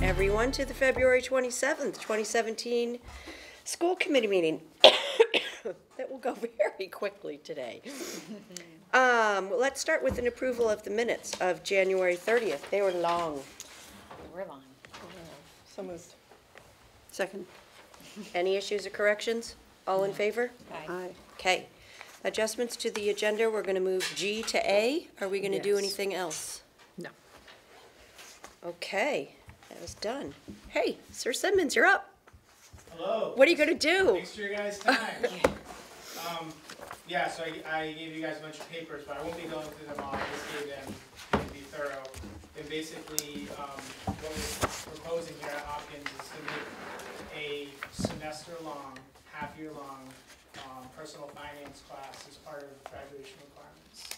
everyone to the February 27th, 2017 school committee meeting. That will go very quickly today. Let's start with an approval of the minutes of January 30th. They were long. They were long. So moved. Second. Any issues or corrections? All in favor? Aye. Okay. Adjustments to the agenda, we're going to move G to A. Are we going to do anything else? No. Okay, that was done. Hey, Sir Simmons, you're up. Hello. What are you going to do? Thanks for your guys' time. Yeah, so I gave you guys a bunch of papers, but I won't be going through them all. I just gave them to be thorough. And basically, what we're proposing here at Hopkins is to make a semester-long, half-year-long personal finance class as part of graduation requirements.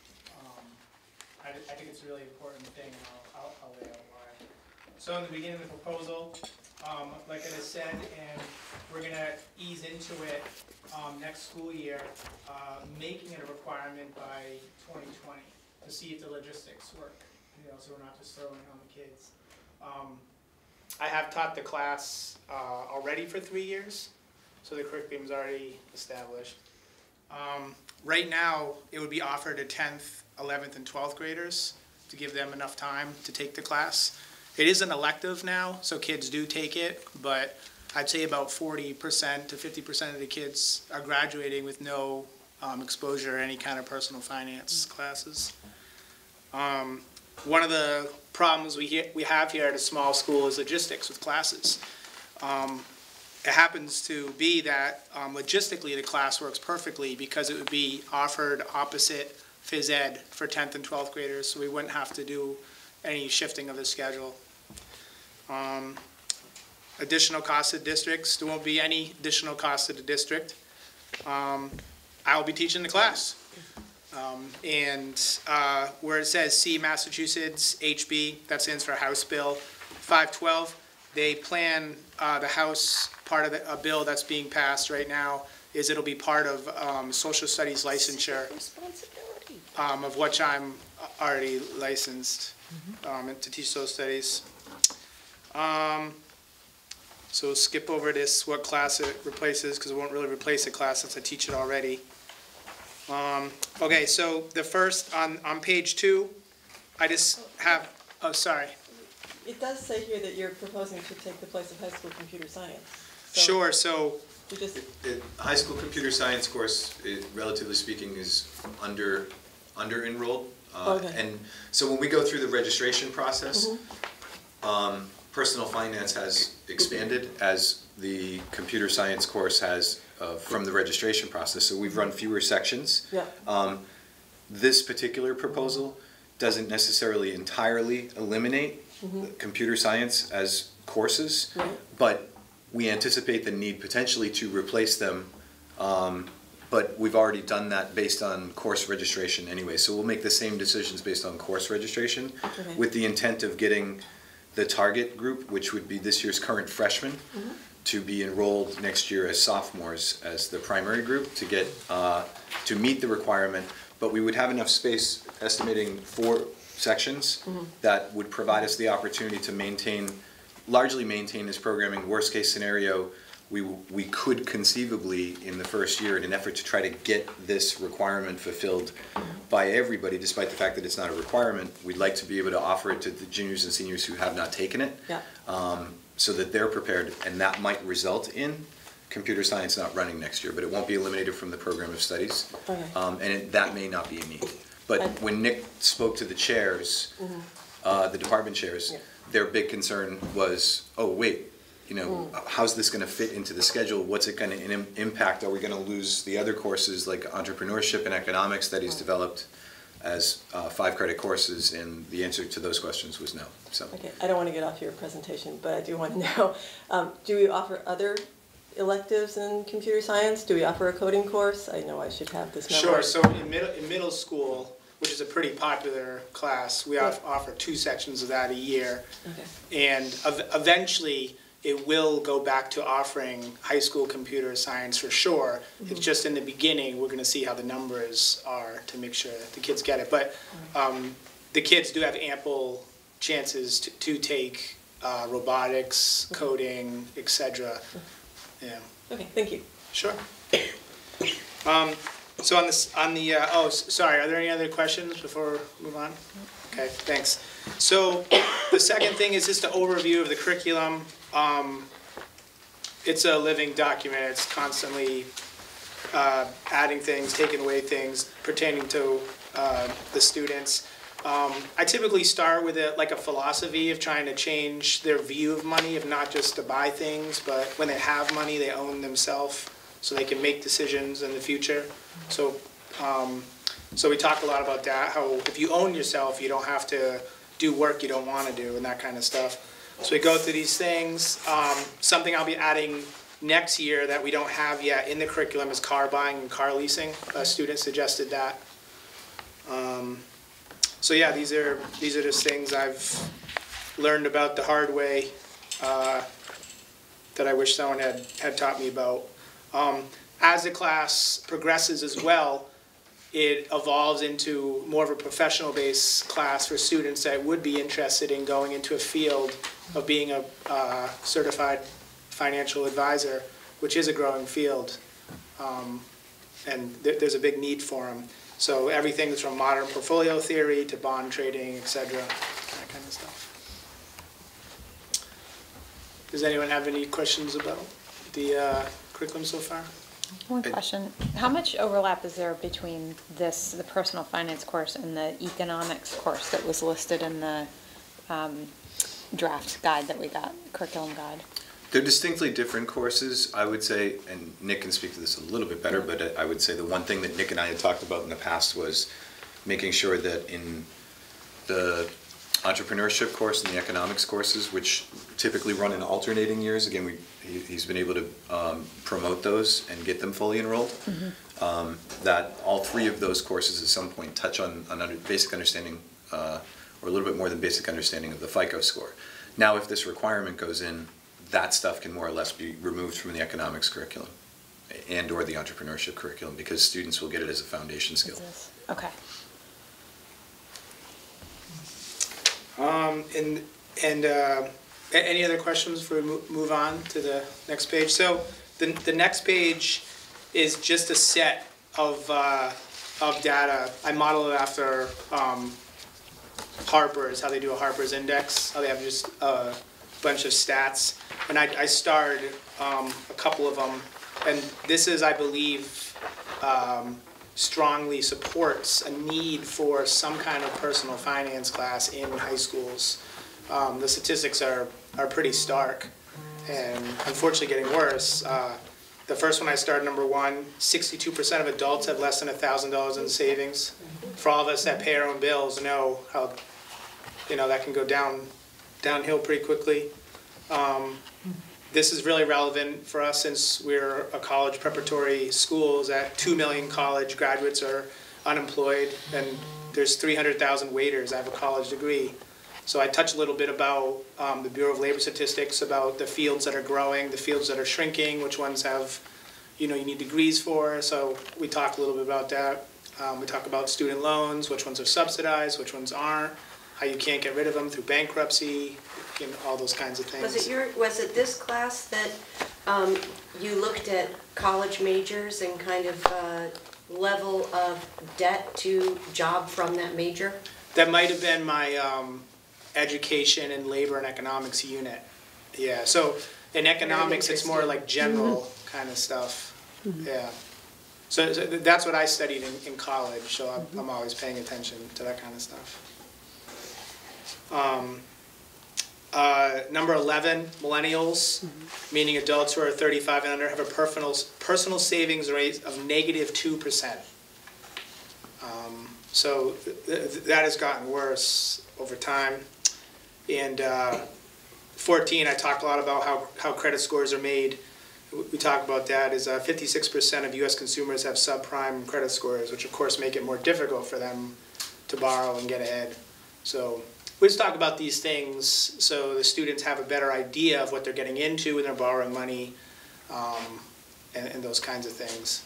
I think it's a really important thing, and I'll lay out why. So in the beginning of the proposal, like I just said, and we're going to ease into it next school year, making it a requirement by 2020 to see if the logistics work. You know, so we're not just throwing it on the kids. I have taught the class already for 3 years, so the curriculum's already established. Right now, it would be offered to 10th, 11th, and 12th graders to give them enough time to take the class. It is an elective now, so kids do take it, but I'd say about 40% to 50% of the kids are graduating with no exposure to any kind of personal finance classes. One of the problems we have here at a small school is logistics with classes. It happens to be that logistically the class works perfectly because it would be offered opposite phys ed for 10th and 12th graders, so we wouldn't have to do any shifting of the schedule. Additional costs to districts, there won't be any additional costs to the district. I'll be teaching the class. Where it says C Massachusetts HB, that stands for House Bill 512, they plan the House part of a bill that's being passed right now is it'll be part of social studies licensure, of which I'm already licensed to teach social studies. So skip over this, what class it replaces, because it won't really replace a class since I teach it already. Okay, so the first, on page 2, I just have, oh, sorry. It does say here that you're proposing to take the place of high school computer science. So Sure, so. High school computer science course, relatively speaking, is under enrolled. Okay. And so when we go through the registration process, personal finance has expanded as the computer science course has from the registration process. So we've run fewer sections. Yeah. This particular proposal doesn't necessarily entirely eliminate computer science as courses, but we anticipate the need potentially to replace them, but we've already done that based on course registration anyway. So we'll make the same decisions based on course registration with the intent of getting the target group, which would be this year's current freshmen, to be enrolled next year as sophomores as the primary group to get to meet the requirement. But we would have enough space, estimating 4 sections, that would provide us the opportunity to largely maintain this programming. Worst case scenario, we could conceivably, in the first year, in an effort to try to get this requirement fulfilled by everybody, despite the fact that it's not a requirement, we'd like to be able to offer it to the juniors and seniors who have not taken it, so that they're prepared, and that might result in computer science not running next year, but it won't be eliminated from the program of studies, that may not be a need. But when Nick spoke to the chairs, the department chairs, their big concern was, oh wait, you know, how's this going to fit into the schedule? What's it going to impact? Are we going to lose the other courses like entrepreneurship and economics that he's developed as 5-credit courses? And the answer to those questions was no. So. Okay, I don't want to get off your presentation, but I do want to know, do we offer other electives in computer science? Do we offer a coding course? I know I should have this number. Sure, so in middle school, which is a pretty popular class, we offer 2 sections of that a year. And eventually, it will go back to offering high school computer science for sure. It's just in the beginning, we're going to see how the numbers are to make sure that the kids get it. But the kids do have ample chances to take robotics, coding, etc. Yeah. Okay, thank you. Sure. So sorry, are there any other questions before we move on? Okay, thanks. So the second thing is just an overview of the curriculum. It's a living document. It's constantly adding things, taking away things pertaining to the students. I typically start with a philosophy of trying to change their view of money, of not just to buy things, but when they have money, they own themselves, so they can make decisions in the future. So, so we talk a lot about that, how if you own yourself, you don't have to do work you don't want to do and that kind of stuff. So we go through these things. Something I'll be adding next year that we don't have yet in the curriculum is car buying and car leasing. A student suggested that. So yeah, these are just things I've learned about the hard way that I wish someone had taught me about. As the class progresses as well, it evolves into more of a professional-based class for students that would be interested in going into a field of being a certified financial advisor, which is a growing field, and there's a big need for them. So everything from modern portfolio theory to bond trading, etc., that kind of stuff. Does anyone have any questions about the curriculum so far? One question. How much overlap is there between the personal finance course and the economics course that was listed in the draft guide that we got, curriculum guide? They're distinctly different courses, I would say, and Nick can speak to this a little bit better, but I would say the one thing that Nick and I had talked about in the past was making sure that in the entrepreneurship course and the economics courses, which typically run in alternating years, again, he's been able to promote those and get them fully enrolled, that all three of those courses at some point touch on basic understanding, or a little bit more than basic understanding of the FICO score. Now, if this requirement goes in, that stuff can more or less be removed from the economics curriculum and or the entrepreneurship curriculum, because students will get it as a foundation skill. Okay. Any other questions before we move on to the next page? So the next page is just a set of data. I model it after Harper's, how they do a Harper's index, how they have just a bunch of stats. And I starred a couple of them, and this is, I believe, strongly supports a need for some kind of personal finance class in high schools. The statistics are pretty stark, and unfortunately getting worse. The first one I started, number one, 62% of adults have less than $1,000 in savings. For all of us that pay our own bills, know how that can go downhill pretty quickly. This is really relevant for us since we're a college preparatory school that 2 million college graduates are unemployed, and there's 300,000 waiters. I have a college degree. So I touch a little bit about the Bureau of Labor Statistics, about the fields that are growing, the fields that are shrinking, which ones have, you need degrees for. So we talk a little bit about that. We talk about student loans, which ones are subsidized, which ones aren't, how you can't get rid of them through bankruptcy, all those kinds of things. Was it this class that you looked at college majors and kind of level of debt to job from that major? That might have been my education and labor and economics unit. Yeah, so in economics it's more like general kind of stuff. Yeah. So that's what I studied in college, so I'm always paying attention to that kind of stuff. Number 11, millennials, meaning adults who are 35 and under, have a personal savings rate of -2%. So that has gotten worse over time. And 14, I talked a lot about how credit scores are made. We talk about that is 56% of U.S. consumers have subprime credit scores, which of course make it more difficult for them to borrow and get ahead. So we just talk about these things so the students have a better idea of what they're getting into when they're borrowing money, and those kinds of things.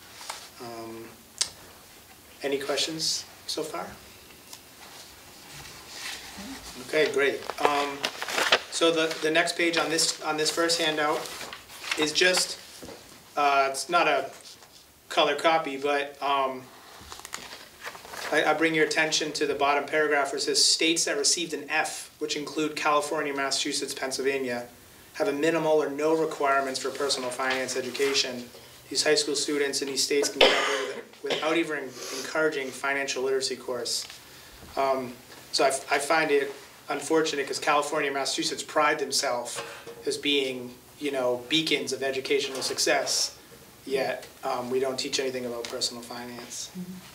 Any questions so far? Okay, great. So the next page on this first handout is just, it's not a color copy, but I bring your attention to the bottom paragraph where it says states that received an F, which include California, Massachusetts, Pennsylvania, have a minimal or no requirements for personal finance education. These high school students in these states can graduate without even encouraging financial literacy course. So I find it unfortunate because California and Massachusetts pride themselves as being, you know, beacons of educational success, yet we don't teach anything about personal finance.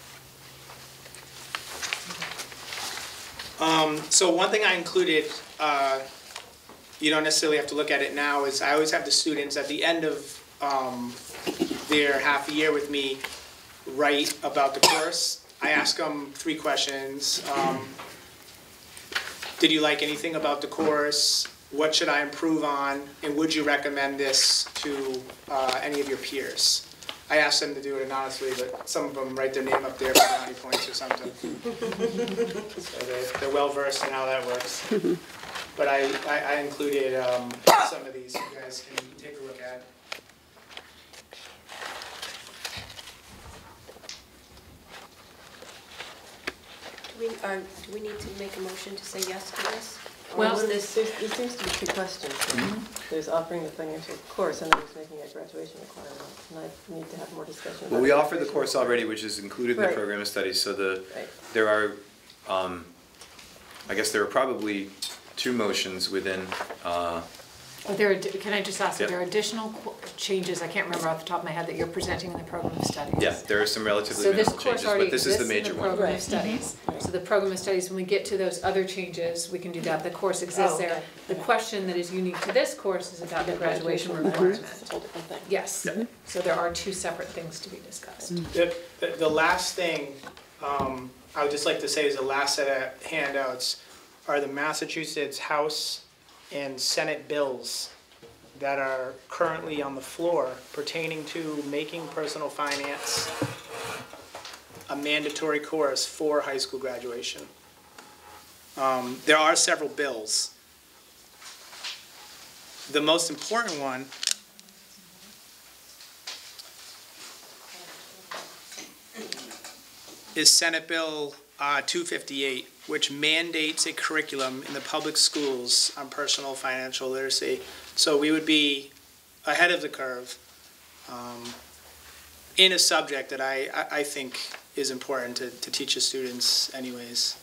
So one thing I included, you don't necessarily have to look at it now, is I always have the students at the end of their half a year with me write about the course. I ask them 3 questions. Did you like anything about the course? What should I improve on? And would you recommend this to any of your peers? I asked them to do it anonymously, but some of them write their name up there for 90 points or something. So they're well versed in how that works. But I included some of these you guys can take a look at. Do we need to make a motion to say yes to this? Well, there seems to be 2 questions. There's offering the financial course, and there's making a graduation requirement. And I need to have more discussion. Well, we offer the course already, which is included in the Right. program of studies. So Right. there are, I guess there are probably 2 motions within. Can I just ask, Yep. if there are additional changes, I can't remember off the top of my head, that you're presenting in the program of studies? Yeah, there are some relatively So this minimal course changes, already but this is exists the in major the one. program Right. of studies. So the program of studies, when we get to those other changes, we can do that. The course Oh, exists there. okay. The question that is unique to this course is about the graduation requirement. requirement. It's a whole different thing. Yes, Yeah. so there are 2 separate things to be discussed. The last thing I would just like to say is the last set of handouts are the Massachusetts House and Senate bills that are currently on the floor pertaining to making personal finance a mandatory course for high school graduation. There are several bills. The most important one is Senate Bill 258, which mandates a curriculum in the public schools on personal financial literacy. So we would be ahead of the curve in a subject that I think is important to teach the students anyways.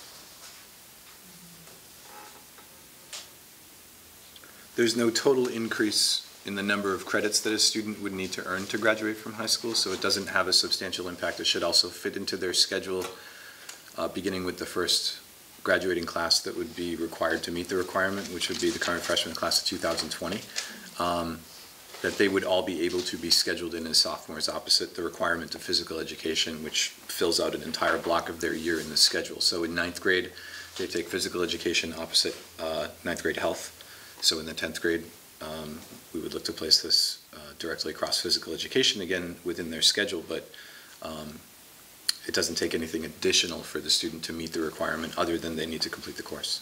There's no total increase in the number of credits that a student would need to earn to graduate from high school, so it doesn't have a substantial impact. It should also fit into their schedule, beginning with the first graduating class that would be required to meet the requirement, which would be the current freshman class of 2020, that they would all be able to be scheduled in as sophomores opposite the requirement of physical education, which fills out an entire block of their year in the schedule. So in 9th grade, they take physical education opposite 9th grade health. So in the 10th grade, we would look to place this directly across physical education, again, within their schedule, but it doesn't take anything additional for the student to meet the requirement other than they need to complete the course.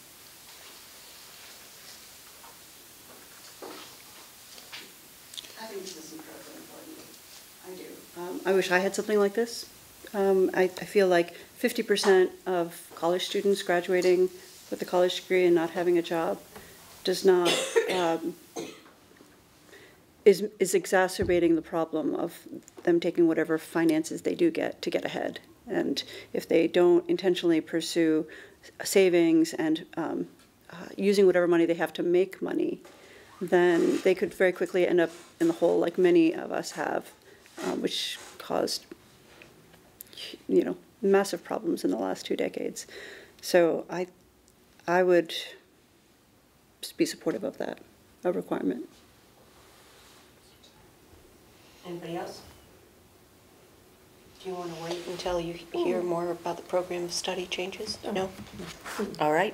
I think this is incredibly important. I do. I wish I had something like this. I feel like 50% of college students graduating with a college degree and not having a job does not, is exacerbating the problem of them taking whatever finances they do get to get ahead. And if they don't intentionally pursue savings and using whatever money they have to make money, then they could very quickly end up in the hole like many of us have, which caused, massive problems in the last 2 decades. So I would be supportive of that, a requirement. Anybody else? Do you want to wait until you hear more about the program of study changes? No? All right.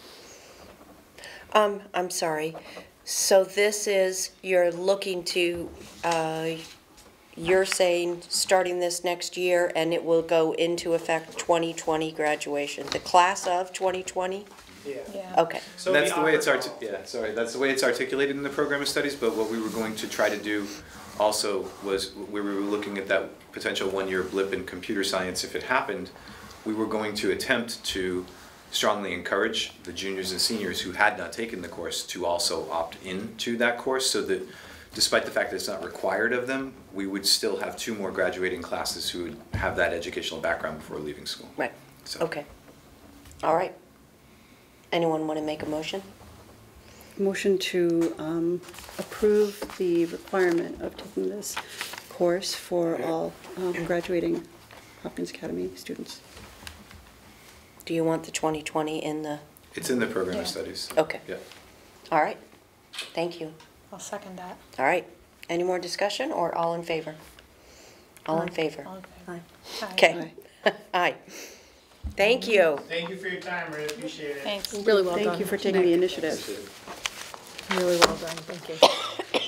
I'm sorry. So this is, you're looking to, you're saying starting this next year and it will go into effect 2020 graduation, the class of 2020? Yeah. Yeah. Okay, So That's the way it's offered that's the way it's articulated in the program of studies, but what we were going to try to do also was, we were looking at that potential one-year blip in computer science if it happened, we were going to attempt to strongly encourage the juniors and seniors who had not taken the course to also opt into that course, so that despite the fact that it's not required of them, we would still have 2 more graduating classes who would have that educational background before leaving school. right, So. okay. All right. Anyone want to make a motion? Motion to approve the requirement of taking this course for all graduating Hopkins Academy students. Do you want the 2020 in the, It's in the program Yeah. of studies. okay, Yeah. all right, thank you. I'll second that. All right, any more discussion or all in favor? All in favor? All in favor. Aye. Okay, aye. Thank you. Thank you for your time, really appreciate it. Thanks. Really well done. Thank you for taking the initiative. Really well done, thank you.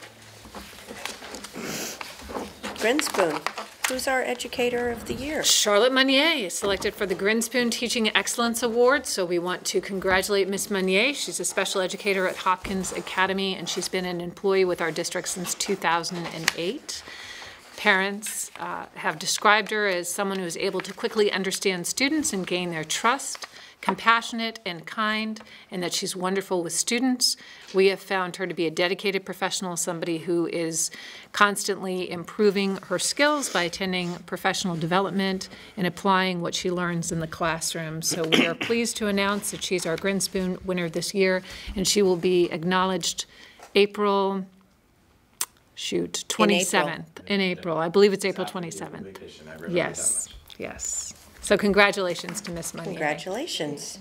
Grinspoon, who's our educator of the year? Charlotte Meunier is selected for the Grinspoon Teaching Excellence Award, so we want to congratulate Miss Meunier. She's a special educator at Hopkins Academy, and she's been an employee with our district since 2008. Parents have described her as someone who is able to quickly understand students and gain their trust, compassionate and kind, and that she's wonderful with students. We have found her to be a dedicated professional, somebody who is constantly improving her skills by attending professional development and applying what she learns in the classroom. So we are pleased to announce that she's our Grinspoon winner this year, and she will be acknowledged April 27th. In April. I believe it's April 27th. Yes, yes. So congratulations to Miss Meunier. Congratulations.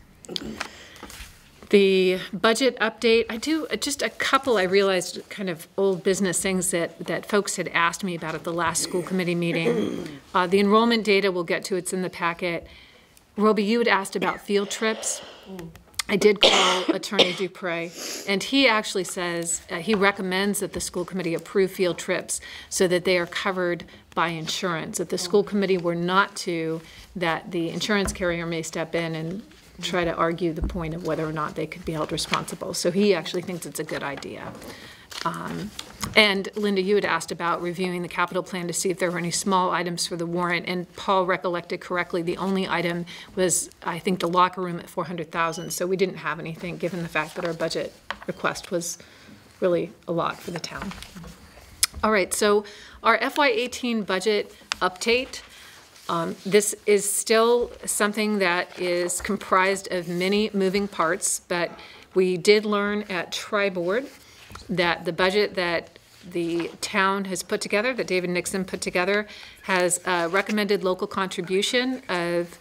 The budget update, I do just a couple, I realized, kind of old business things that folks had asked me about at the last school committee meeting. The enrollment data, we'll get to, it's in the packet. Roby, you had asked about field trips. I did call Attorney Dupre, and he actually says, he recommends that the school committee approve field trips so that they are covered by insurance. If the school committee were not to, that the insurance carrier may step in and try to argue the point of whether or not they could be held responsible. So he actually thinks it's a good idea. And Linda, you had asked about reviewing the capital plan to see if there were any small items for the warrant, and Paul recollected correctly, the only item was, I think, the locker room at $400,000, so we didn't have anything, given the fact that our budget request was really a lot for the town. All right, so our FY18 budget update, this is still something that is comprised of many moving parts, but we did learn at Tri-Board that the budget that the town has put together, that David Nixon put together, has a recommended local contribution of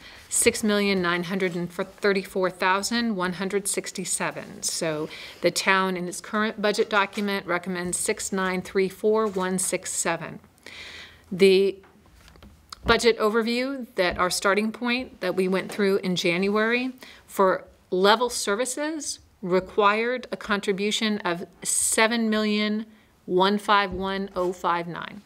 $6,934,167. So the town in its current budget document recommends $6,934,167. The budget overview, that our starting point that we went through in January for level services required a contribution of $7,151,059.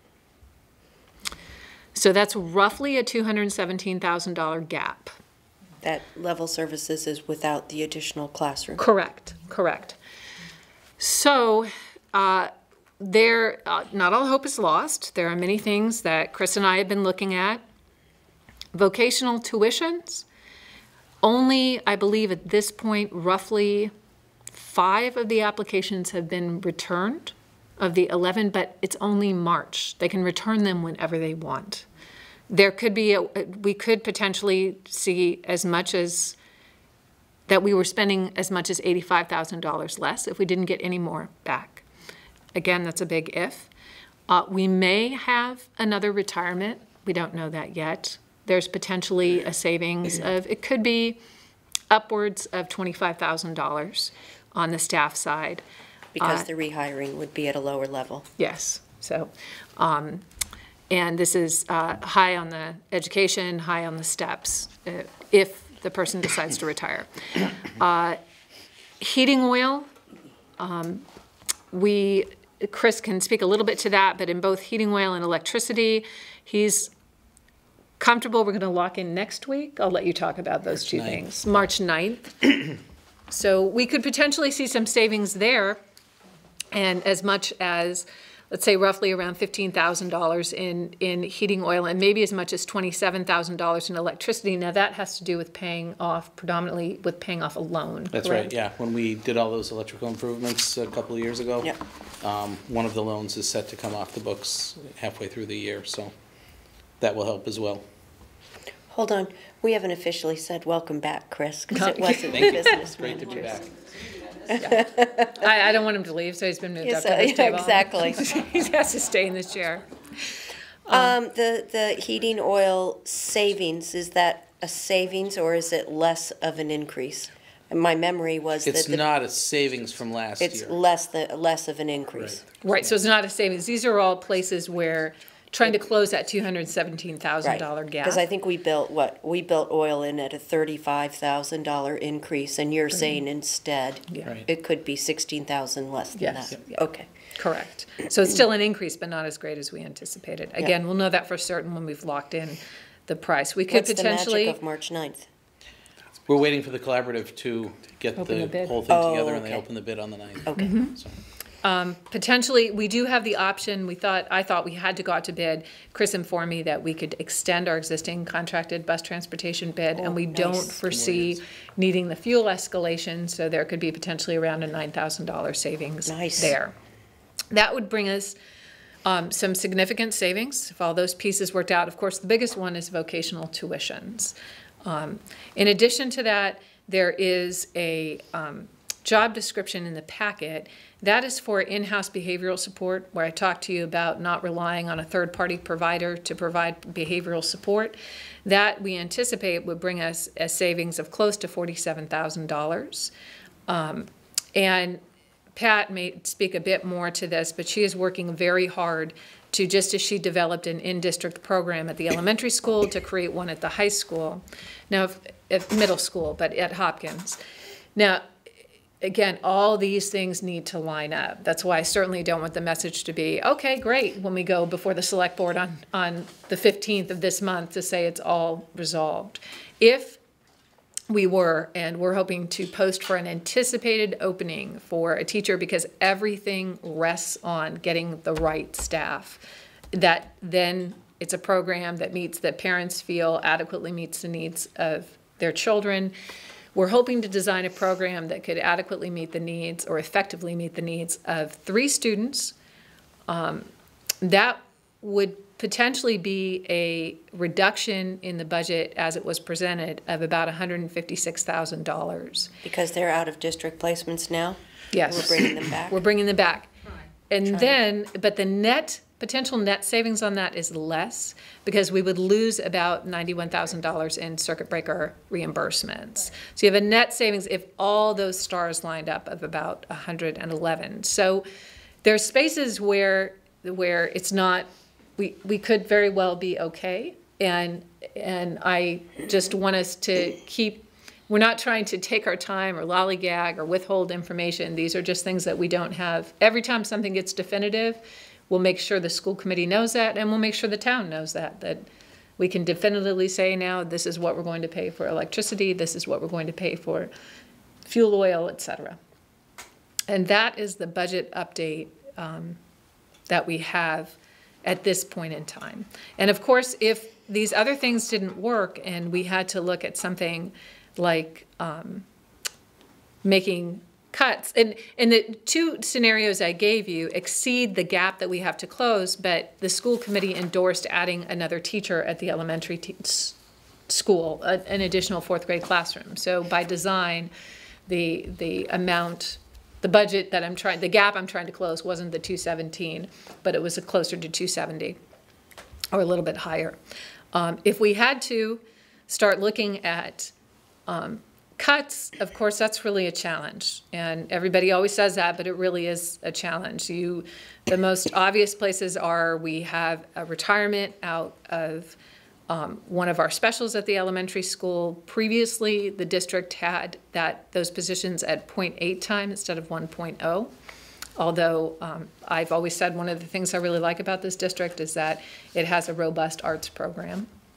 So that's roughly a $217,000 gap. That level services is without the additional classroom. Correct, correct. So not all hope is lost. There are many things that Chris and I have been looking at. Vocational tuitions, only, I believe at this point, roughly 5 of the applications have been returned of the 11, but it's only March. They can return them whenever they want. There could be, we could potentially see as much as, that we were spending as much as $85,000 less if we didn't get any more back. Again, that's a big if. We may have another retirement. We don't know that yet. There's potentially a savings of, it could be upwards of $25,000 on the staff side. Because the rehiring would be at a lower level. Yes, so, and this is high on the education, high on the steps, if the person decides to retire. Heating oil, Chris can speak a little bit to that, but in both heating oil and electricity, he's comfortable, we're going to lock in next week. I'll let you talk about those two things. March 9th. So we could potentially see some savings there, and as much as, let's say, roughly around $15,000 in heating oil, and maybe as much as $27,000 in electricity. Now that has to do with predominantly with paying off a loan. That's correct? right, yeah. When we did all those electrical improvements a couple of years ago, Yeah. One of the loans is set to come off the books halfway through the year, so that will help as well. Hold on, we haven't officially said welcome back, Chris, because it wasn't Thank you. business Great to be managers. back. I don't want him to leave, so he's been moved Yes, up to this table. exactly. He has to stay in this chair. The heating oil savings, is that a savings or is it less of an increase? And my memory was that It's not a savings from last it's year. less of an increase. Right, so it's not a savings. These are all places where trying to close that $217,000 gap. Because I think we built oil in at a $35,000 increase, and you're saying instead Yeah. Right. it could be 16,000 less than Yes. that. Yeah. Okay. Correct. So it's still an increase, but not as great as we anticipated. Again, we'll know that for certain when we've locked in the price. We could What's the potentially. magic of March 9th? We're waiting for the collaborative to get Open the the bid. whole thing Oh, together, and they okay. open the bid on the 9th. Okay. So, Potentially, we do have the option, I thought we had to go out to bid. Chris informed me that we could extend our existing contracted bus transportation bid, and we don't nice. foresee needing the fuel escalation, so there could be potentially around a $9,000 savings Nice. there. That would bring us some significant savings if all those pieces worked out. Of course, the biggest one is vocational tuitions. In addition to that, there is a job description in the packet. That is for in-house behavioral support, where I talked to you about not relying on a third-party provider to provide behavioral support. That we anticipate would bring us a savings of close to $47,000. And Pat may speak a bit more to this, but she is working very hard to, just as she developed an in-district program at the elementary school, to create one at the high school. Now, if middle school, but at Hopkins. Now, again, all these things need to line up. That's why I certainly don't want the message to be, okay, great, when we go before the select board on the 15th of this month to say it's all resolved. If we were, and we're hoping to post for an anticipated opening for a teacher, because everything rests on getting the right staff, that then it's a program that parents feel adequately meets the needs of their children. We're hoping to design a program that could adequately meet the needs, or effectively meet the needs, of 3 students. That would potentially be a reduction in the budget as it was presented of about $156,000. Because they're out of district placements now? Yes. We're bringing them back? We're bringing them back. And then, but the potential net savings on that is less, because we would lose about $91,000 in circuit breaker reimbursements. So you have a net savings, if all those stars lined up, of about 111. So there's spaces where it's not, we could very well be okay. And I just want us to keep, we're not trying to take our time or lollygag or withhold information. These are just things that we don't have. Every time something gets definitive, we'll make sure the school committee knows that, and we'll make sure the town knows that we can definitively say now, this is what we're going to pay for electricity, this is what we're going to pay for fuel oil, et cetera. And that is the budget update that we have at this point in time. And of course, if these other things didn't work and we had to look at something like making cuts, and the 2 scenarios I gave you exceed the gap that we have to close, but the school committee endorsed adding another teacher at the elementary school, an additional 4th grade classroom. So by design, the amount, the budget that the gap I'm trying to close wasn't the 217, but it was closer to 270, or a little bit higher. If we had to start looking at cuts, of course, that's really a challenge. And everybody always says that, but it really is a challenge. The most obvious places are, we have a retirement out of one of our specials at the elementary school. Previously, the district had those positions at 0.8 time instead of 1.0. Although I've always said one of the things I really like about this district is that it has a robust arts program.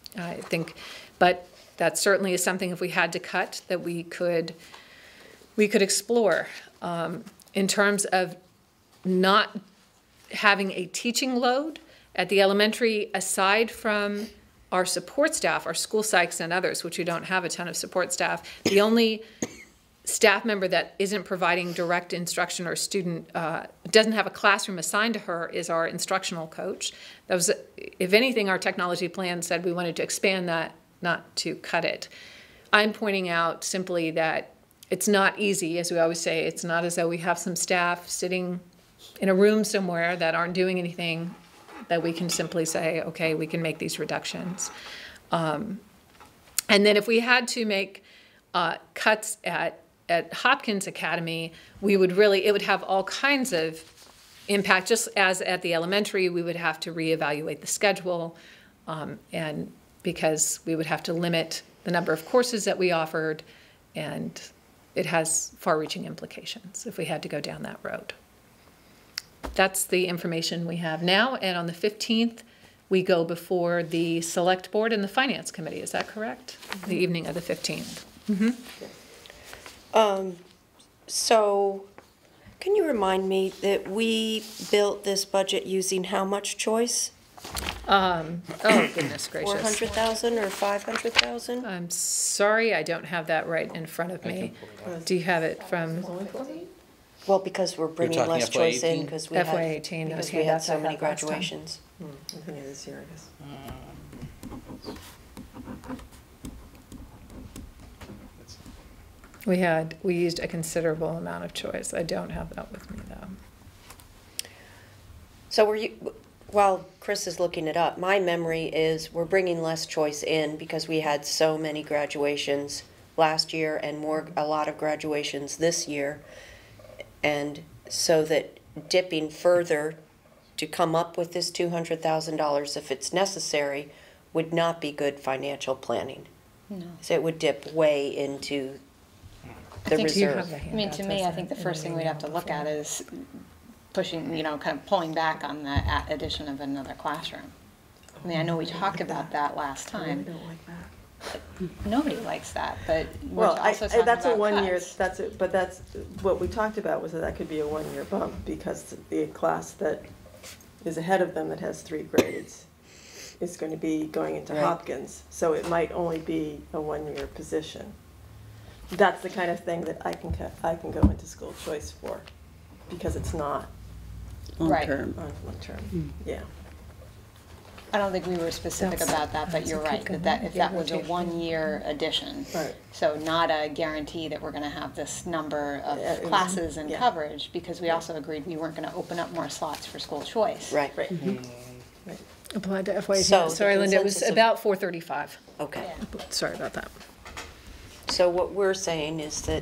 I think, but that certainly is something, if we had to cut, that we could explore. In terms of not having a teaching load at the elementary, aside from our support staff, our school psychs and others, which we don't have a ton of support staff, the only staff member that isn't providing direct instruction or student, doesn't have a classroom assigned to her is our instructional coach. That was, if anything, our technology plan said we wanted to expand that, not to cut it. I'm pointing out simply that it's not easy, as we always say. It's not as though we have some staff sitting in a room somewhere that aren't doing anything, that we can simply say, okay, we can make these reductions. And then if we had to make cuts at Hopkins Academy, we would really, it would have all kinds of impact. Just as at the elementary, we would have to reevaluate the schedule, and because we would have to limit the number of courses that we offered, and it has far-reaching implications if we had to go down that road. That's the information we have now, and on the 15th, we go before the Select Board and the Finance Committee. Is that correct? The evening of the 15th. Mm-hmm. So, can you remind me that we built this budget using how much choice? Oh, goodness gracious. 400,000 or 500,000? I'm sorry, I don't have that right in front of me. Do you have it from Well, because we're bringing talking less FY choice in '18? because FY we '18, had, because okay, we had that's so what I many had last time. graduations. I'm thinking this year, I guess. We used a considerable amount of choice. I don't have that with me, though. So were you, while Chris is looking it up, my memory is we're bringing less choice in because we had so many graduations last year and a lot of graduations this year. And so that dipping further to come up with this $200,000 if it's necessary would not be good financial planning. No. So it would dip way into the think Do you reserve. have the I mean, to me, I think the first thing we'd have to look at is pushing, you know, kind of pulling back on the addition of another classroom. I mean, I know we talked about that last I really time. don't like that. Nobody likes that, but we're Well, also talking that's a about 1 year, cuts. but that's, what we talked about was that could be a 1 year bump because the class that is ahead of them that has 3 grades is going to be going into Right. Hopkins. So it might only be a 1 year position. That's the kind of thing that I can go into school choice for because it's not Right. long-term. on long term. Yeah. I don't think we were specific about that, but you're right, that if that was a 1 year addition. Right. So not a guarantee that we're gonna have this number Yeah, of it was- classes and yeah. coverage, because we also agreed we weren't gonna open up more slots for school choice. Right. Right. Right. Applied to FY. So the Sorry, Linda, it was consensus of- about 435. Okay. Yeah. Sorry about that. So what we're saying is that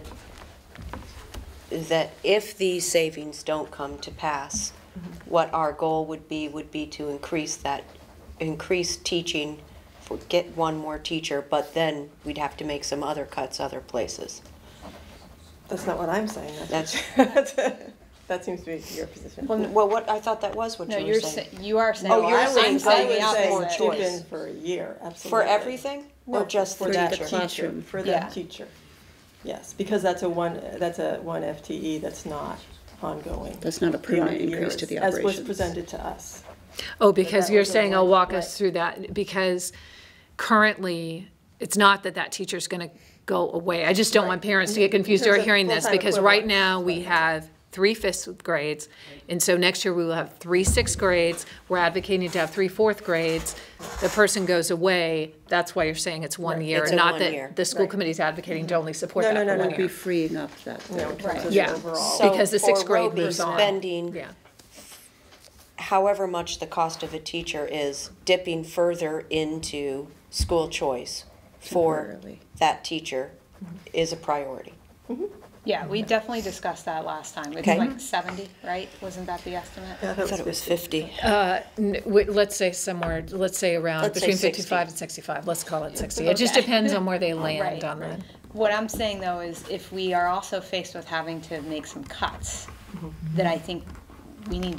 if these savings don't come to pass, what our goal would be to increase teaching, get one more teacher, but then we'd have to make some other cuts other places. That's not what I'm saying. That seems to be your position. Well, what, I thought that was what No, you were saying. you are saying. Oh, you're I'm saying saying going the up more opposite. choice. Dip in for a year, absolutely. For everything, or No, just for the that teacher? classroom. For Yeah. that teacher. Yes, because that's a one FTE that's not ongoing. That's not a beyond permanent increase to years, the As was operations. presented to us. Oh, because that you're was a saying, one- I'll walk right. us through that, because currently, it's not that teacher's gonna go away. I just don't want parents to get confused In terms during of hearing this, full-time because right equivalent. now, we have 3 fifth grades, and so next year we will have 3 sixth grades. We're advocating to have 3 fourth grades. The person goes away, that's why you're saying it's 1 year, It's a not 1 that year. the school committee's advocating to only support No, that no, for no, 1 no. Be year. freeing up that. You know, in terms of Yeah. overall. So Because the sixth for grade Roby moves on. spending Yeah. however much the cost of a teacher is, dipping further into school choice for Temporarily. that teacher is a priority. Yeah, we definitely discussed that last time. It's Okay. like 70, right? Wasn't that the estimate? Yeah, I thought it was 50. Let's say somewhere, let's say around Let's say between 60. 55 and 65, let's call it 60. It just Okay. depends on where they land Right, on right. that. What I'm saying though is if we are also faced with having to make some cuts, that I think we need to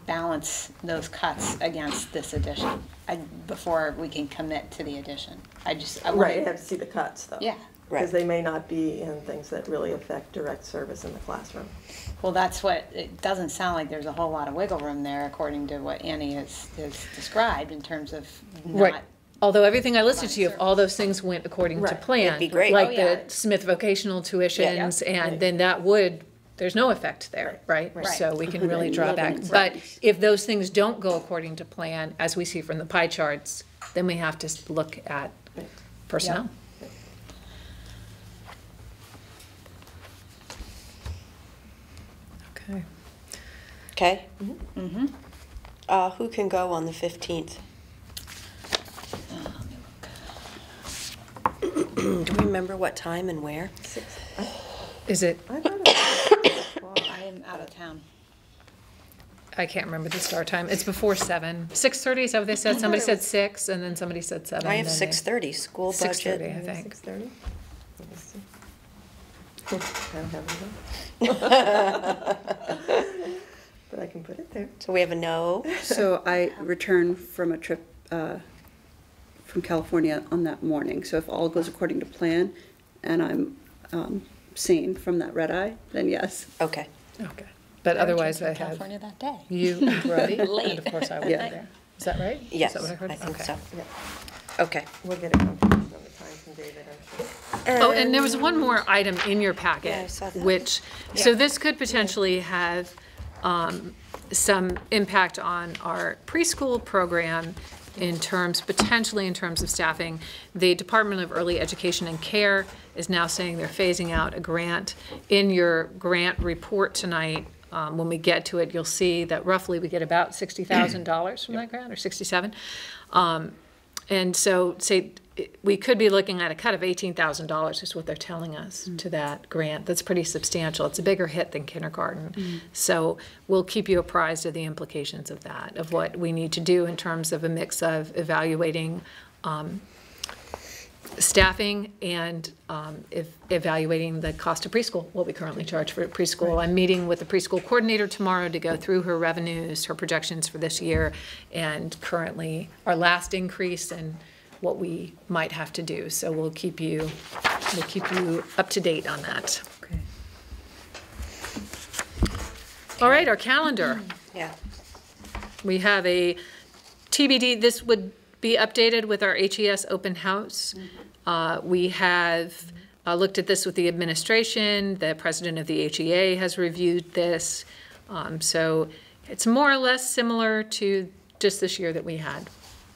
balance those cuts against this addition before we can commit to the addition. I Right, you have to see the cuts, though. Yeah. Because they may not be in things that really affect direct service in the classroom. Well, that's what, it doesn't sound like there's a whole lot of wiggle room there, according to what Annie has described in terms of Right. not. Although everything I listed to you, if all those things went according to Right. plan. It'd be great. Like Oh, yeah. the Smith vocational tuitions, Yeah. and Right. then that would, there's no effect there, right? Right. So we can really draw back. Right. But if those things don't go according to plan, as we see from the pie charts, then we have to look at personnel. Okay. Okay? Who can go on the 15th? Do we remember what time and where? Is it, I thought it was I am out of town. I can't remember the start time. It's before 7. 6:30, is that what they said? Somebody said 6, and then somebody said 7. I have and then 6:30, school 6:30, budget. I think. 6:30? Let me see. I don't have it though. But I can put it there. So we have a no. So I returned from a trip from California on that morning. So if all goes according to plan and I'm sane from that red eye, then yes. Okay. Okay. But otherwise, I returned from have California that day. you, Brody, Late. and of course I will be Yeah. there. Is that right? Is Yes, that what I heard? I think Okay. so. Yeah. Okay. We'll get a confirmation on the time from David, I'm sure. Oh, and there was one more item in your packet. Yeah, I saw that. Which, so this could potentially have some impact on our preschool program potentially in terms of staffing. The Department of Early Education and Care is now saying they're phasing out a grant. In your grant report tonight, when we get to it, you'll see that roughly we get about $60,000 from that grant, or 67. And so, say, we could be looking at a cut of $18,000 is what they're telling us to that grant. That's pretty substantial. It's a bigger hit than kindergarten. So we'll keep you apprised of the implications of that, of what we need to do in terms of a mix of evaluating staffing and evaluating the cost of preschool, what we currently charge for preschool. I'm meeting with the preschool coordinator tomorrow to go through her revenues, her projections for this year, and currently our last increase and what we might have to do. So we'll keep you up to date on that. Okay. All right, our calendar. Yeah. We have a TBD, this would be updated with our HES open house. We have looked at this with the administration. The president of the HEA has reviewed this. So it's more or less similar to just this year that we had.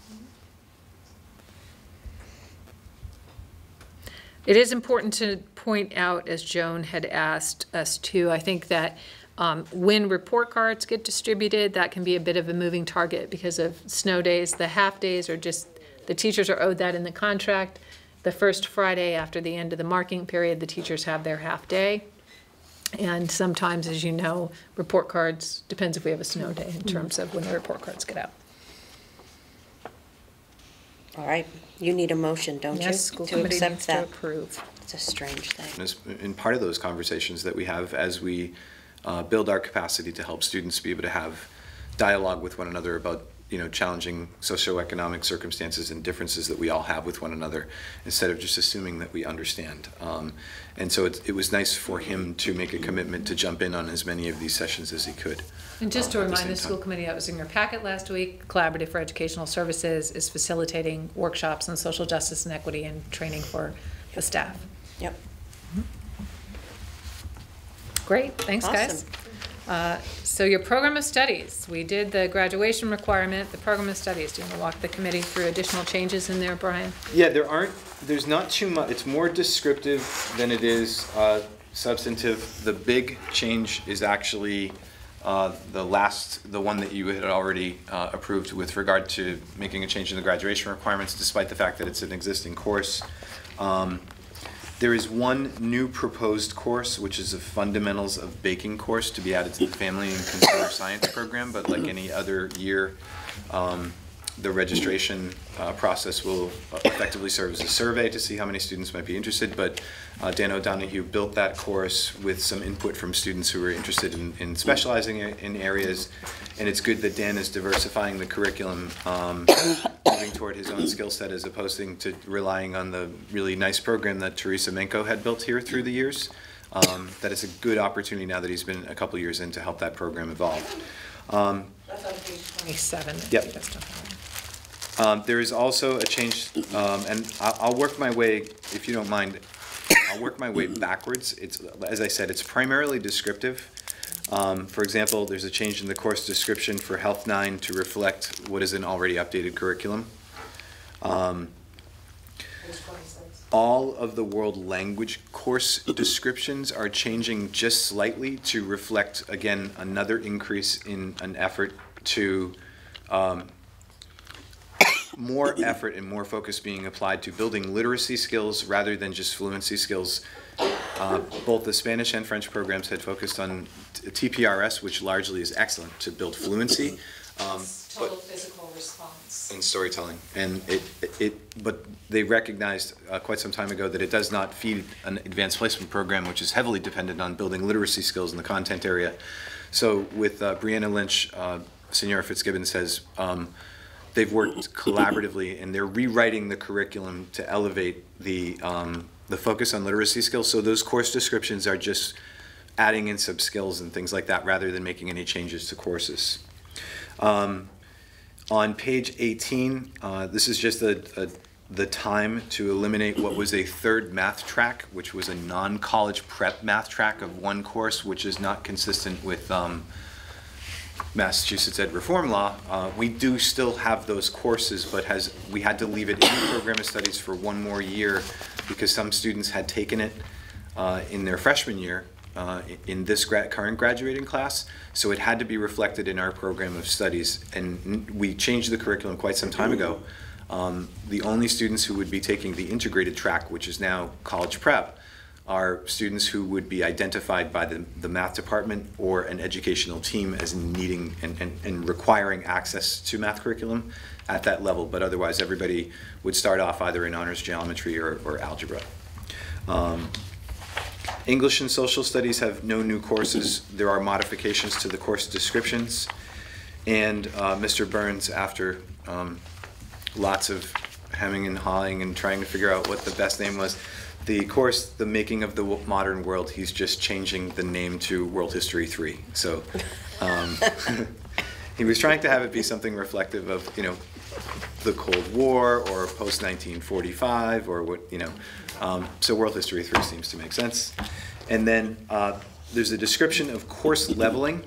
It is important to point out, as Joan had asked us to, I think that when report cards get distributed, that can be a bit of a moving target because of snow days. The half days are just, the teachers are owed that in the contract. The first Friday after the end of the marking period, the teachers have their half day. And sometimes, as you know, report cards, depends if we have a snow day in terms of when the report cards get out. All right. You need a motion, don't you? Yes, school To committee accept needs to that. approve. It's a strange thing. In part of those conversations that we have as we build our capacity to help students be able to have dialogue with one another about challenging socioeconomic circumstances and differences that we all have with one another, instead of just assuming that we understand. And so it was nice for him to make a commitment to jump in on as many of these sessions as he could. And just to at the remind same the school time. committee, that was in your packet last week, Collaborative for Educational Services is facilitating workshops on social justice and equity and training for the staff. Yep. Great, thanks, guys. So your program of studies, we did the graduation requirement, the program of studies. Do you want to walk the committee through additional changes in there, Brian? Yeah, there's not too much. It's more descriptive than it is substantive. The big change is actually the one that you had already approved with regard to making a change in the graduation requirements, despite the fact that it's an existing course. There is one new proposed course, which is a Fundamentals of Baking course to be added to the Family and Computer Science program, but like any other year, The registration process will effectively serve as a survey to see how many students might be interested, but Dan O'Donoghue built that course with some input from students who were interested in specializing in areas, and it's good that Dan is diversifying the curriculum, moving toward his own skill set as opposed to relying on the really nice program that Teresa Menko had built here through the years. That is a good opportunity now that he's been a couple years in to help that program evolve. That's on page 27. Yep. There is also a change, and I'll work my way, if you don't mind, I'll work my way backwards. It's, as I said, it's primarily descriptive. For example, there's a change in the course description for Health 9 to reflect what is an already updated curriculum. All of the world language course descriptions are changing just slightly to reflect, again, another increase in an effort to more effort and more focus being applied to building literacy skills rather than just fluency skills. Both the Spanish and French programs had focused on TPRS, which largely is excellent to build fluency. Total physical response. And storytelling, and but they recognized quite some time ago that it does not feed an advanced placement program, which is heavily dependent on building literacy skills in the content area. So with Brianna Lynch, Senora Fitzgibbon says, they've worked collaboratively, and they're rewriting the curriculum to elevate the focus on literacy skills. So those course descriptions are just adding in sub skills and things like that, rather than making any changes to courses. On page 18, this is just the time to eliminate what was a third math track, which was a non-college prep math track of one course, which is not consistent with Massachusetts Ed Reform Law. We do still have those courses, but we had to leave it in the program of studies for one more year because some students had taken it in their freshman year in this current graduating class, so it had to be reflected in our program of studies, and we changed the curriculum quite some time ago. The only students who would be taking the integrated track, which is now college prep, are students who would be identified by the math department or an educational team as needing and requiring access to math curriculum at that level, but otherwise everybody would start off either in honors geometry or algebra. English and social studies have no new courses. There are modifications to the course descriptions, and Mr. Burns, after lots of hemming and hawing and trying to figure out what the best name was, the course, The Making of the Modern World, he's just changing the name to World History 3. So he was trying to have it be something reflective of, the Cold War or post-1945 or what, so World History 3 seems to make sense. And then there's a description of course leveling,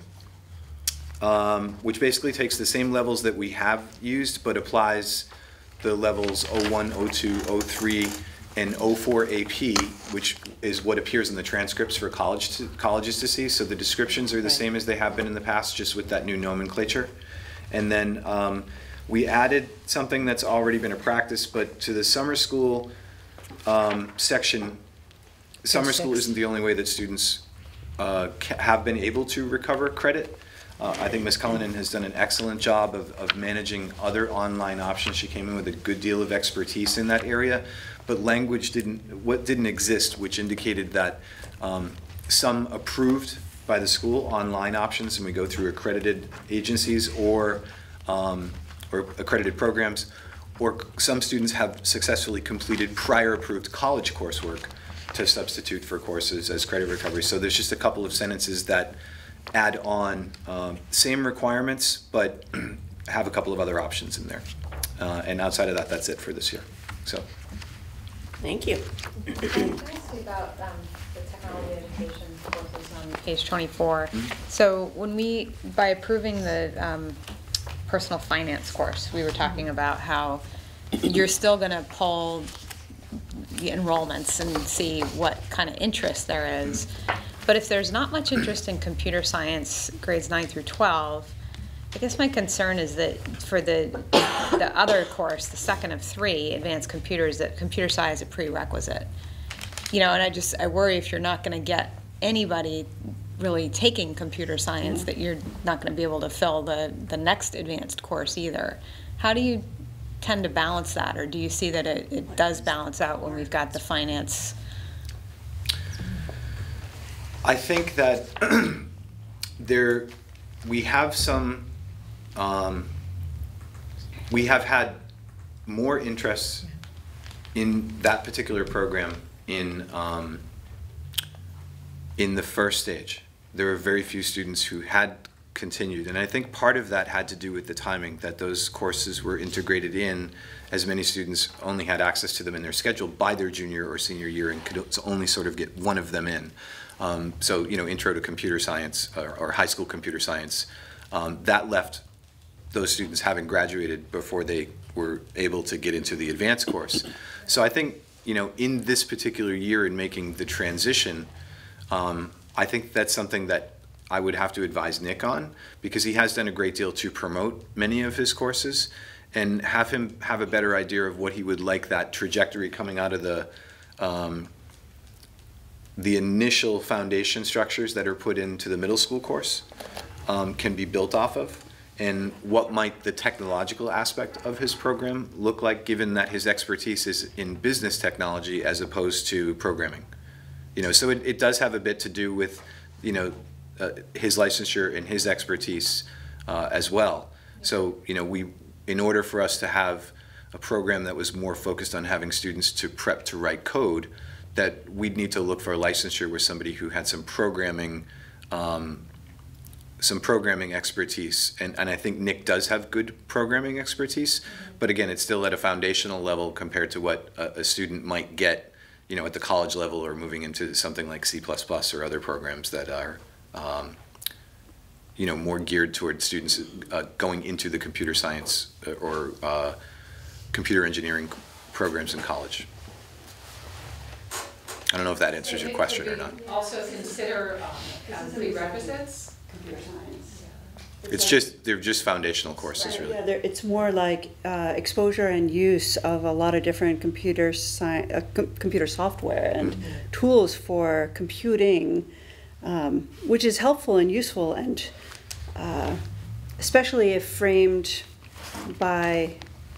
which basically takes the same levels that we have used but applies the levels 01, 02, 03, and 04 AP, which is what appears in the transcripts for colleges to see. So the descriptions are the same as they have been in the past, just with that new nomenclature. And then we added something that's already been a practice, but to the summer school section, summer school isn't the only way that students have been able to recover credit. I think Ms. Cullinan has done an excellent job of managing other online options. She came in with a good deal of expertise in that area, but language didn't exist, which indicated that some approved by the school online options, and we go through accredited agencies or accredited programs, or some students have successfully completed prior approved college coursework to substitute for courses as credit recovery. So there's just a couple of sentences that add on same requirements, but have a couple of other options in there. And outside of that, that's it for this year. So, thank you. Can I ask you about the technology education courses on page 24? So when by approving the personal finance course, we were talking about how you're still going to pull the enrollments and see what kind of interest there is. But if there's not much interest in computer science grades 9 through 12, I guess my concern is that for the other course, the second of 3, advanced computers, that computer science is a prerequisite. And I worry if you're not going to get anybody really taking computer science that you're not going to be able to fill the next advanced course either. How do you tend to balance that, or do you see that it does balance out when we've got the finance? I think that we have some, we have had more interest in that particular program in the first stage. There were very few students who had continued, and I think part of that had to do with the timing, that those courses were integrated in, as many students only had access to them in their schedule by their junior or senior year and could only sort of get one of them in. So, you know, intro to computer science or high school computer science, that left those students having graduated before they were able to get into the advanced course. So I think, you know, in this particular year in making the transition, I think that's something that I would have to advise Nick on, because he has done a great deal to promote many of his courses and have him have a better idea of what he would like that trajectory coming out of the initial foundation structures that are put into the middle school course can be built off of, and what might the technological aspect of his program look like, given that his expertise is in business technology as opposed to programming. You know, so it does have a bit to do with, you know, his licensure and his expertise as well. So, you know, in order for us to have a program that was more focused on having students to prep to write code, that we'd need to look for a licensure with somebody who had some programming expertise. And I think Nick does have good programming expertise, but again, it's still at a foundational level compared to what a student might get, you know, at the college level or moving into something like C++ or other programs that are, you know, more geared toward students going into the computer science or computer engineering programs in college. I don't know if that answers your question or not. Also consider prerequisites? Computer science. They're just foundational courses, really. Yeah, it's more like exposure and use of a lot of different computer software and tools for computing, which is helpful and useful, and especially if framed by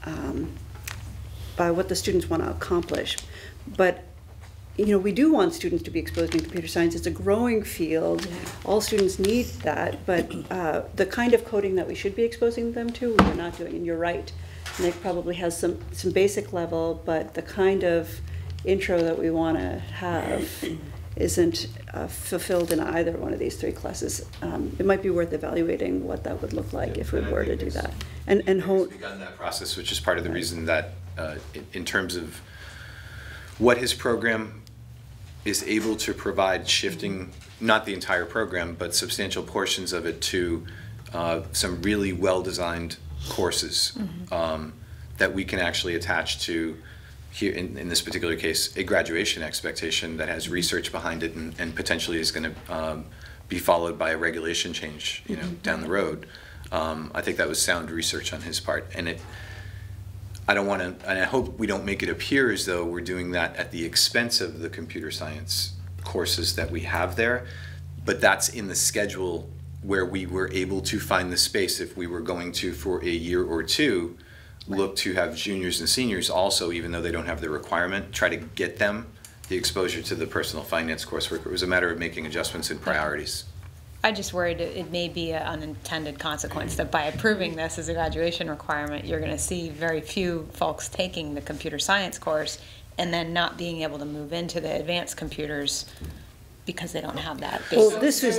what the students want to accomplish. But you know, we do want students to be exposed in computer science. It's a growing field. All students need that, but the kind of coding that we should be exposing them to, we're not doing. And you're right, Nick probably has some basic level, but the kind of intro that we want to have isn't fulfilled in either one of these three classes. It might be worth evaluating what that would look like if we were to do that. And we've begun that process, which is part of the reason that in terms of what his program is able to provide, shifting not the entire program, but substantial portions of it to some really well-designed courses that we can actually attach to, here in this particular case, a graduation expectation that has research behind it and potentially is going to be followed by a regulation change, you know, down the road. I think that was sound research on his part, and I don't want to, and I hope we don't make it appear as though we're doing that at the expense of the computer science courses that we have there, but that's in the schedule where we were able to find the space if we were going to, for a year or two, look to have juniors and seniors also, even though they don't have the requirement, try to get them the exposure to the personal finance coursework. It was a matter of making adjustments in priorities. I just worried it may be an unintended consequence that by approving this as a graduation requirement, you're going to see very few folks taking the computer science course and then not being able to move into the advanced computers because they don't have that. Well, this is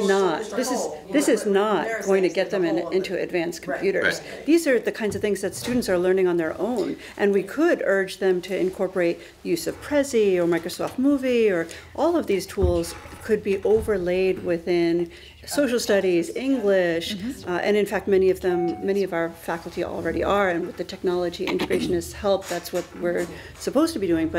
not going to get them into advanced computers. Right. These are the kinds of things that students are learning on their own, and we could urge them to incorporate use of Prezi or Microsoft Movie, or all of these tools could be overlaid within social studies, English, and in fact many of our faculty already are, and with the technology integrationist help, that's what we're supposed to be doing.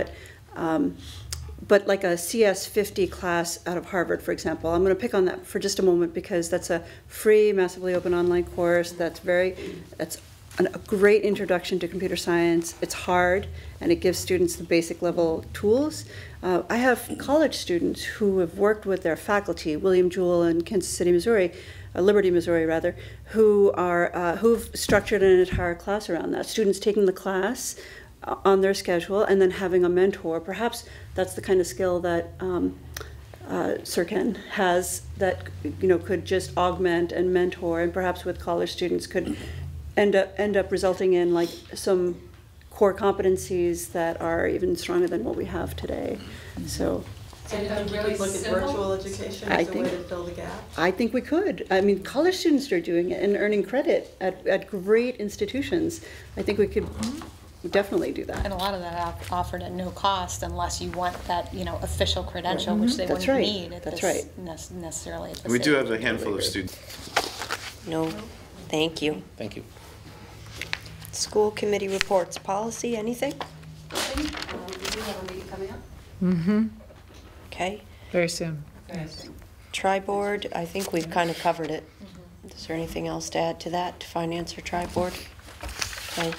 But like a CS50 class out of Harvard, for example, I'm going to pick on that for just a moment because that's a free, massively open online course that's a great introduction to computer science. It's hard, and it gives students the basic level tools. I have college students who have worked with their faculty, William Jewell in Kansas City, Missouri, Liberty, Missouri, rather, who are who've structured an entire class around that. Students taking the class on their schedule and then having a mentor. Perhaps that's the kind of skill that Sir Ken has that could just augment and mentor, and perhaps with college students could end up resulting in like some core competencies that are even stronger than what we have today. So So do you think you could look at virtual education as a way to fill the gap? I think we could. I mean, college students are doing it and earning credit at great institutions. I think we could definitely do that. And a lot of that offered at no cost unless you want that, official credential, which they That's wouldn't right. need at That's this right. necessarily at this We do age. have a handful of students. No, thank you. Thank you. School committee reports, policy, anything? We do have a meeting coming up. Mm-hmm. Okay. Very soon. Tri-board, I think we've kind of covered it. Is there anything else to add to that, to finance or tri-board? Okay.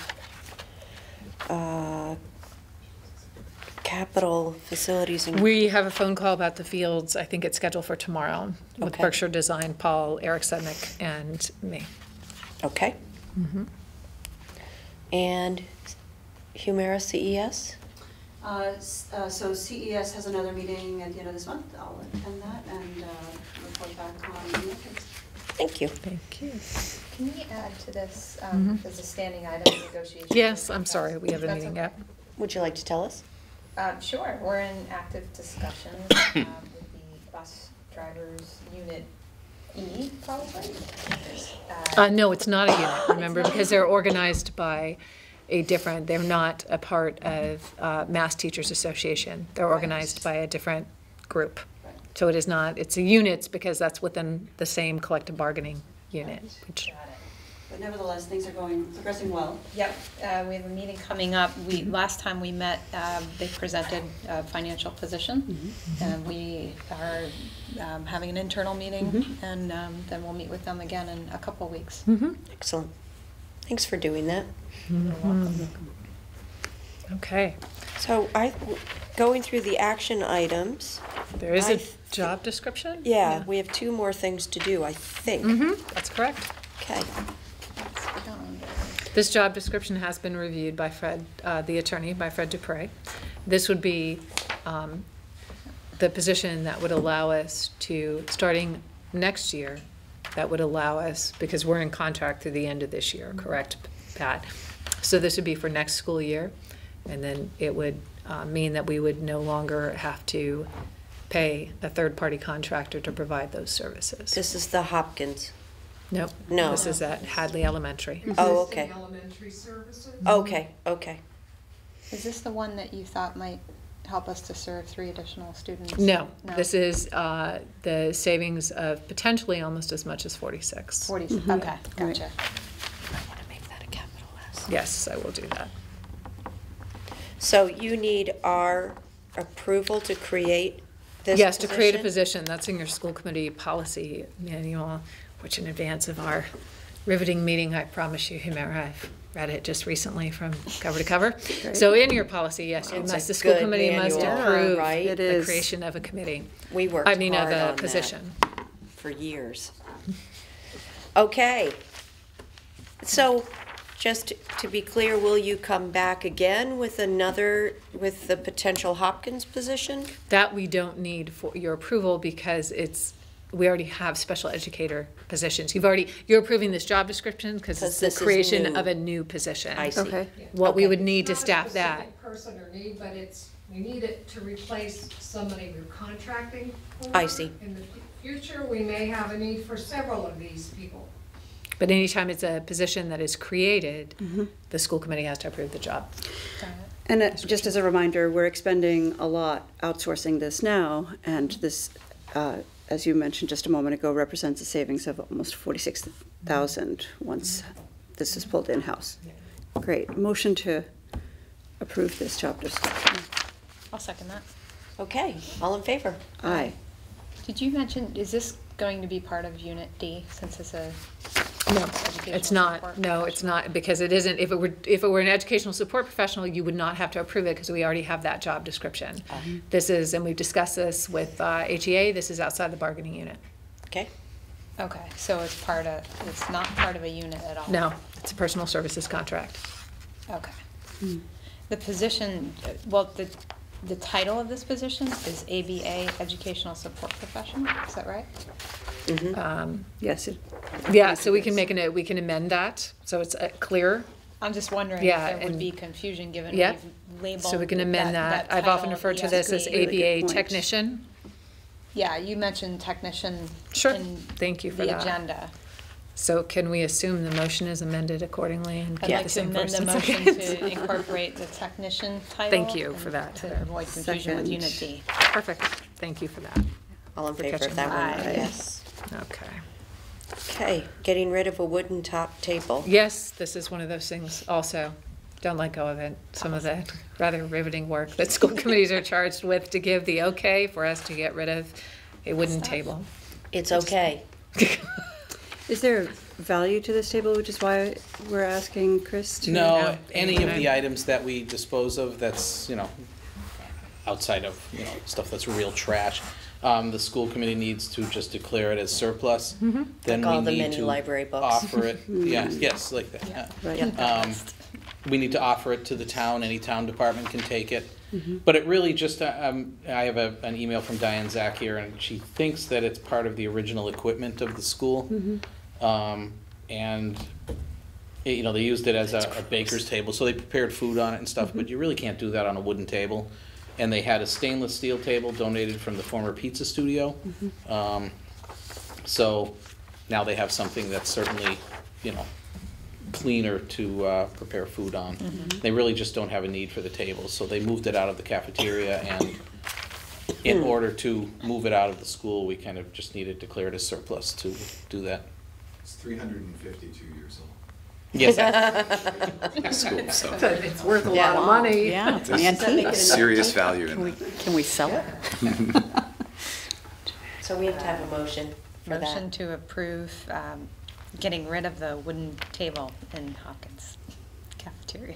Capital facilities and. We have a phone call about the fields. I think it's scheduled for tomorrow with Okay. Berkshire Design, Paul, Eric Sednick, and me. Okay. And Humira CES? So CES has another meeting at the end of this month. I'll attend that and report back on the methods. Thank you. Thank you. Can we add to this, as a standing item negotiation? Yes, I'm sorry, we haven't That's meeting okay. yet. Would you like to tell us? Sure, we're in active discussions with the bus drivers unit E, probably. No, it's not a unit, remember, because they're organized by they're not a part of Mass Teachers Association. They're organized by a different group. So it is not, it's a units because that's within the same collective bargaining unit. Which, Got it. But nevertheless, things are progressing well. Yep, we have a meeting coming up. Last time we met, they presented a financial position. And we are having an internal meeting, and then we'll meet with them again in a couple of weeks. Excellent. Thanks for doing that. okay, So going through the action items, there is a job description? yeah, we have two more things to do, I think. That's correct. Okay. This job description has been reviewed by Fred, the attorney, by Fred Dupre. This would be the position that would allow us to, starting next year, that would allow us, because we're in contract through the end of this year, correct, Pat? So this would be for next school year, and then it would mean that we would no longer have to pay a third-party contractor to provide those services. This is the Hopkins. Nope. No. This is at Hadley Elementary. Oh, okay. Elementary services. Okay, okay. Is this the one that you thought might help us to serve 3 additional students? No, this is the savings of potentially almost as much as 46. 40, okay, gotcha. I want to make that a capital S. Yes, I will do that. So you need our approval to create this Yes, to create a position? position, that's in your school committee policy manual, which in advance of our riveting meeting, I promise you, Humira, I've read it just recently from cover to cover. So in your policy, yes, you It's must, a the school good committee must manual, approve right? It the is. creation of a committee. We worked I mean, of hard on a that position. for years. Okay. So, just to be clear, will you come back again with with the potential Hopkins position? That we don't need for your approval because we already have special educator positions. You're approving this job description because it's the this is creation new. of a new position. I see. Okay. What we Okay. would need to Not a staff that. specific person or need, but we need it to replace somebody we're contracting for. I see. In the future, we may have a need for several of these people. But anytime it's a position that is created, the school committee has to approve the job. And just as a reminder, we're expending a lot outsourcing this now, and this, as you mentioned just a moment ago, represents a savings of almost $46,000 once this is pulled in-house. Great. Motion to approve this job description. I'll second that. Okay, all in favor? Aye. Did you mention, is this going to be part of Unit D, since it's a No, educational it's not, support no, it's not, because it isn't, if it were an educational support professional, you would not have to approve it, because we already have that job description. This is, and we've discussed this with HEA, this is outside the bargaining unit. Okay. Okay, so it's not part of a unit at all? No, it's a personal services contract. Okay. The position, well, the title of this position is ABA, Educational Support Professional, is that right? Yes. Yeah, so we can we can amend that, so it's clear. I'm just wondering Yeah, if there would and- be confusion given Yep. we've labeled. So we can amend that. I've title often of referred to this as ESP. Really good ABA point. technician. Yeah, you mentioned technician Sure. in Thank you for the that. agenda. So can we assume the motion is amended accordingly and I'd keep like the to same amend the person? motion to incorporate the technician title. Thank you and for that, To Heather. avoid confusion with Second. Unit D. Perfect, thank you for that. All in For favor of catching that that. one? Aye. Yes. Okay. Okay, getting rid of a wooden top table. Yes, this is one of those things also. Don't let go of it. Some of the rather riveting work that school committees are charged with to give the okay for us to get rid of a wooden table. It's okay. Is there value to this table, which is why we're asking Chris to? No, any of the items that we dispose of that's, outside of, stuff that's real trash, the school committee needs to just declare it as surplus. Then Like all we the need mini to library books. offer it, yes, like that. Right. We need to offer it to the town, any town department can take it. But it really just, I have an email from Diane Zach here, and she thinks that it's part of the original equipment of the school. And, they used it as a baker's table, so they prepared food on it and stuff, but you really can't do that on a wooden table. And they had a stainless steel table donated from the former pizza studio. So now they have something that's certainly, cleaner to prepare food on. They really just don't have a need for the tables, so they moved it out of the cafeteria, and in order to move it out of the school, we kind of just needed declared as surplus to do that. It's 352 years old. Yes, School, so It's worth a Yeah. lot of money. Yeah, it's an there's antique. serious value in that. Can we sell it? So we have to have a motion for that. Motion to approve getting rid of the wooden table in Hopkins cafeteria.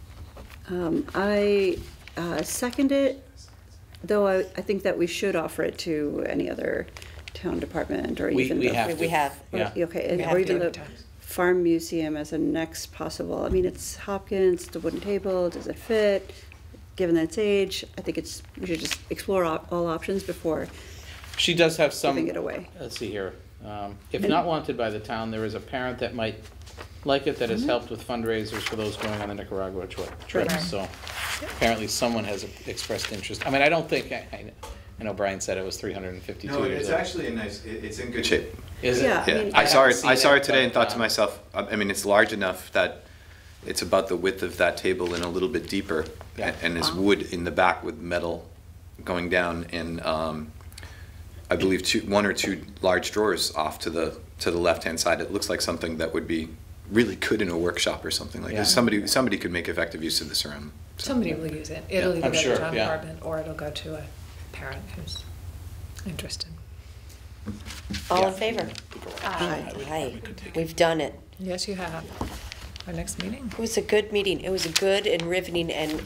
I second it, though I think that we should offer it to any other town department or we even we the. have to. We have. Yeah. Okay, We have or to even the advertise. farm museum as a next possible, I mean, it's Hopkins, the wooden table, does it fit? Given that its age, I think we should just explore all options before She does have some. giving it away. Let's see here. If not wanted by the town, there is a parent that might like it that has helped with fundraisers for those going on the Nicaragua trip. Right. So apparently someone has expressed interest. I mean, I don't think, I know Brian said it was 352 No, years it's old. actually it's in good shape. Is it? Yeah. I Yeah, mean- I saw haven't it, I seen saw it today and but, thought to myself, I mean, it's large enough that it's about the width of that table and a little bit deeper. Yeah. And there's wood in the back with metal going down, and I believe one or two large drawers off to the left-hand side. It looks like something that would be really good in a workshop or something like Yeah. this. Somebody could make effective use of this around. Somebody will use it. It'll Yeah, either I'm go to sure, the town yeah. department or it'll go to a parent who's interested. All in Yeah. favor? Aye. Aye. We've done it. Yes, you have. Our next meeting. It was a good meeting. It was a good and riveting, and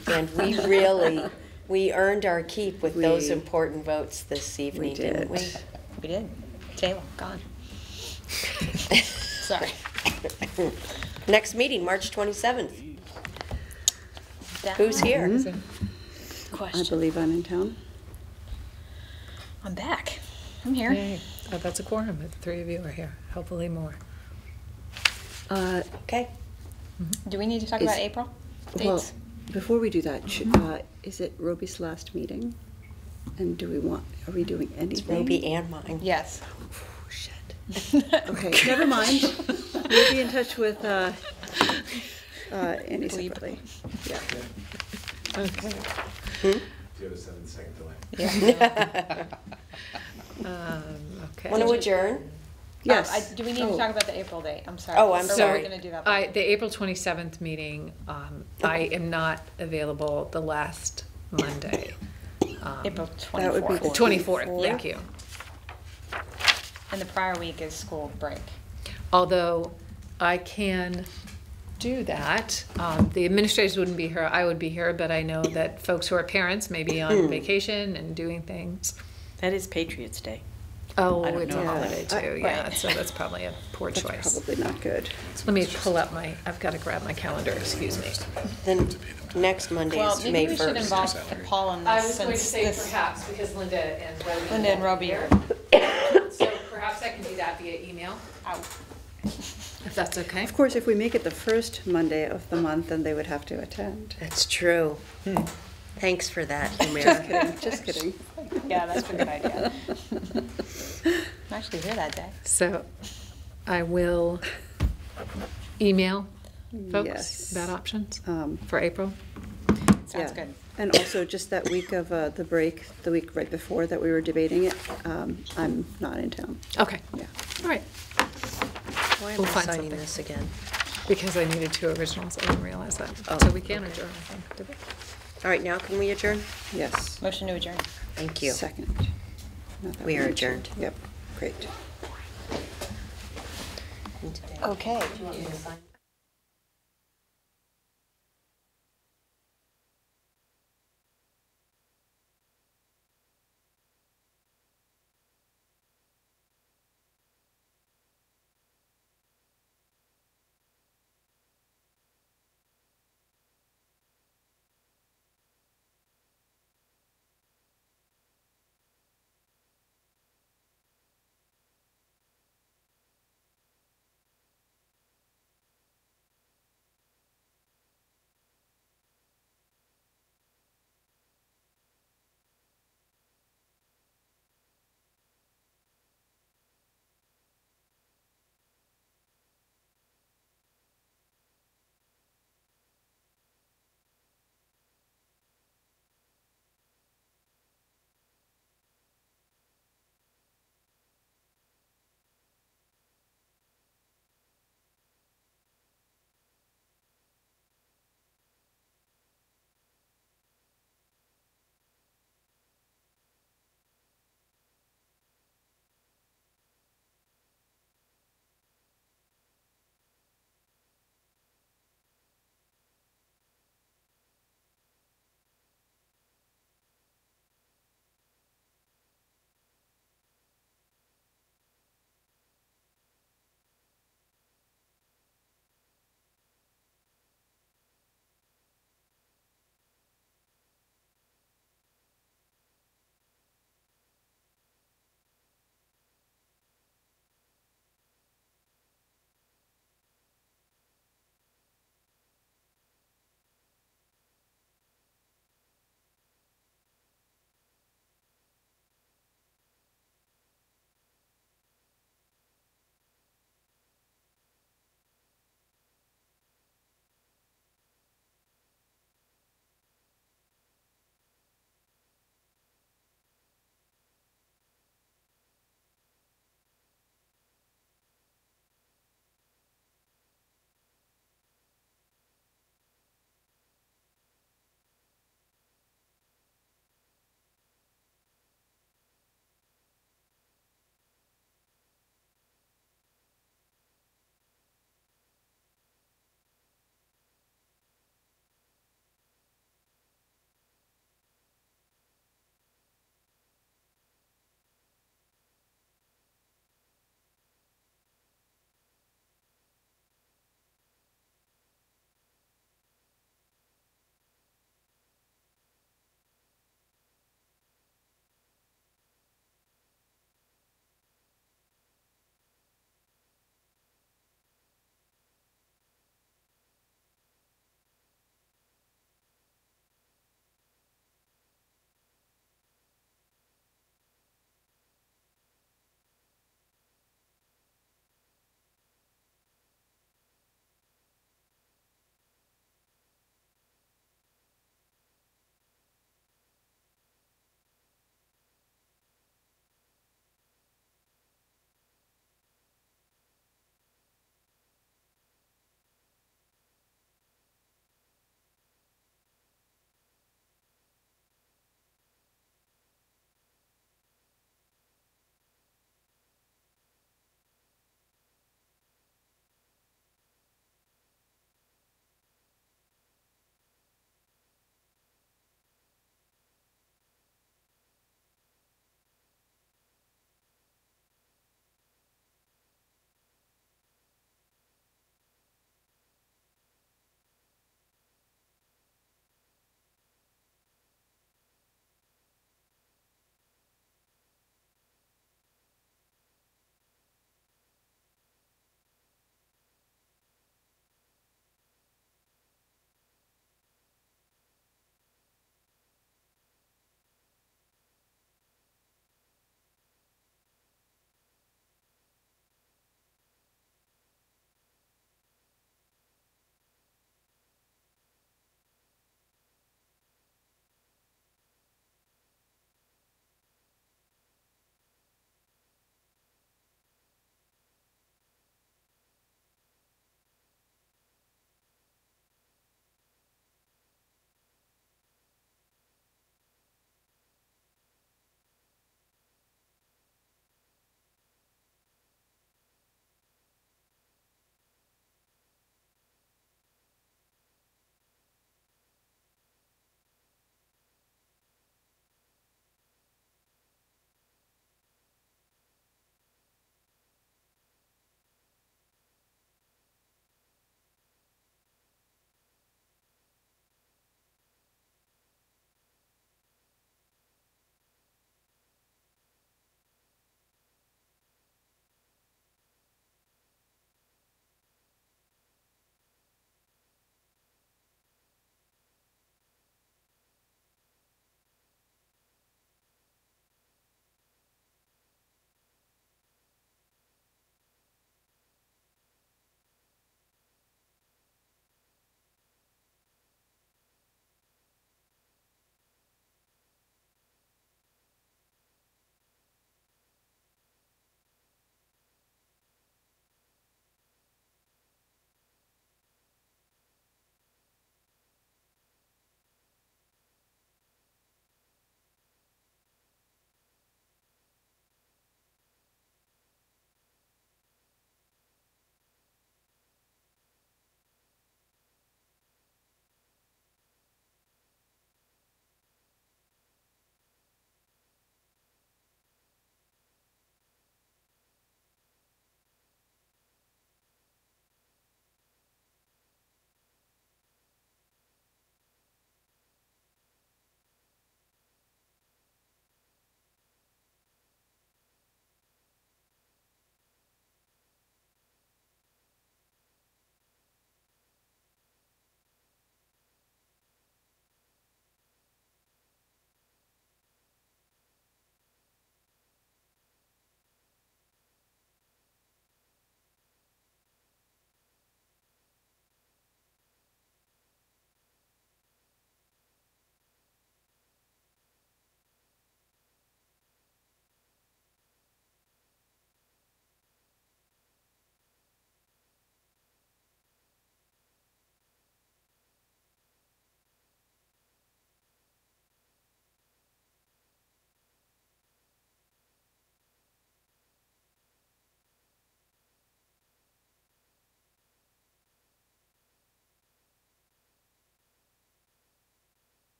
we earned our keep with those We- important votes this evening, didn't we? did. We did. Table, gone. Sorry. Next meeting, March 27th. That Who's here? I Question. believe I'm in town. I'm back. I'm here. Yay. Oh, that's a quorum, if the three of you are here, hopefully more. Okay. Do we need to talk Is- about April Well, dates? before we do that, is it Roby's last meeting? And are we doing anything? It's Roby and mine. Yes. Oh, shit. Okay, never mind. We'll be in touch with Andy separately. Yeah. Okay. Do you have a 7-second delay? Yeah. Okay. Want to adjourn? Yes. Do we need to Oh. talk about the April date? I'm sorry. Oh, I'm Or sorry. We're going to do that. The April 27th meeting, I am not available the last Monday. April That would be 24th. 24th, thank 24th. you. And the prior week is school break. Although I can do that. The administrators wouldn't be here, I would be here, but I know that folks who are parents may be on vacation and doing things. That is Patriots Day. Oh, I don't it's a know. holiday too, yeah, Right. so that's probably a poor That's choice. probably not good. Let me pull up I've got to grab my calendar, excuse me. Then next Monday Well, is maybe May we should 1st. involve Paul in this, since this. Perhaps, because Linda and Roby. Linda and Roby are So perhaps I can do that via email, out. if that's okay. Of course, if we make it the first Monday of the month, then they would have to attend. That's true. Thanks for that, Just Humira. kidding, just kidding. Yeah, that's a good idea. I'm actually here that day. So I will email folks Yes. about options Um, for April. Sounds Yeah. good. And also, just that week of the break, the week right before that we were debating it, I'm not in town. Okay, Yeah. all right, Why am We'll I find signing something. this again? because I needed 2 originals, I didn't realize that. Oh, So we can okay. adjourn, I think, did we? All right, now can we adjourn? Yes. Motion to adjourn. Thank you. Second. Not that We are one. adjourned. Yep, great. Okay. Do you want me to sign?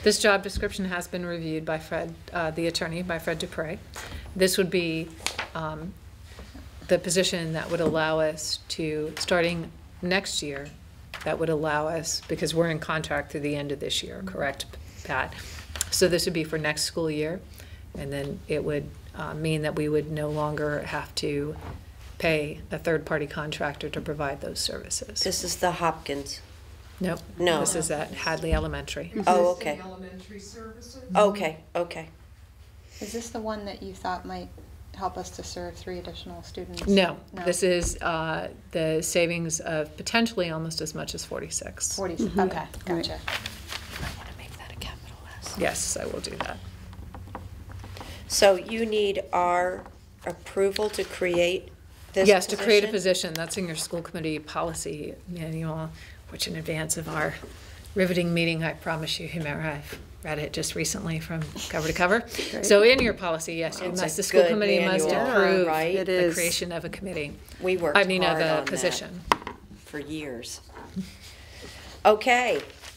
This job description has been reviewed by Fred, the attorney, by Fred Dupre. This would be the position that would allow us to, starting next year, that would allow us, because we're in contract through the end of this year, correct, Pat? So this would be for next school year, and then it would mean that we would no longer have to pay a third-party contractor to provide those services. This is the Hopkins. Nope. No. This is at Hadley Elementary. Oh, okay. Existing elementary services? Okay, okay. Is this the one that you thought might help us to serve 3 additional students? No, this is the savings of potentially almost as much as 46. 40, okay, gotcha. I want to make that a capital S. Yes, I will do that. So you need our approval to create this Yes, to create a position? position, that's in your school committee policy manual, which in advance of our riveting meeting, I promise you, Humira, I've read it just recently from cover to cover. So in your policy, yes, you It's must, a the school good committee must manual, approve right? It the is. creation of a committee. We worked I mean, of hard on a that position. for years. Okay.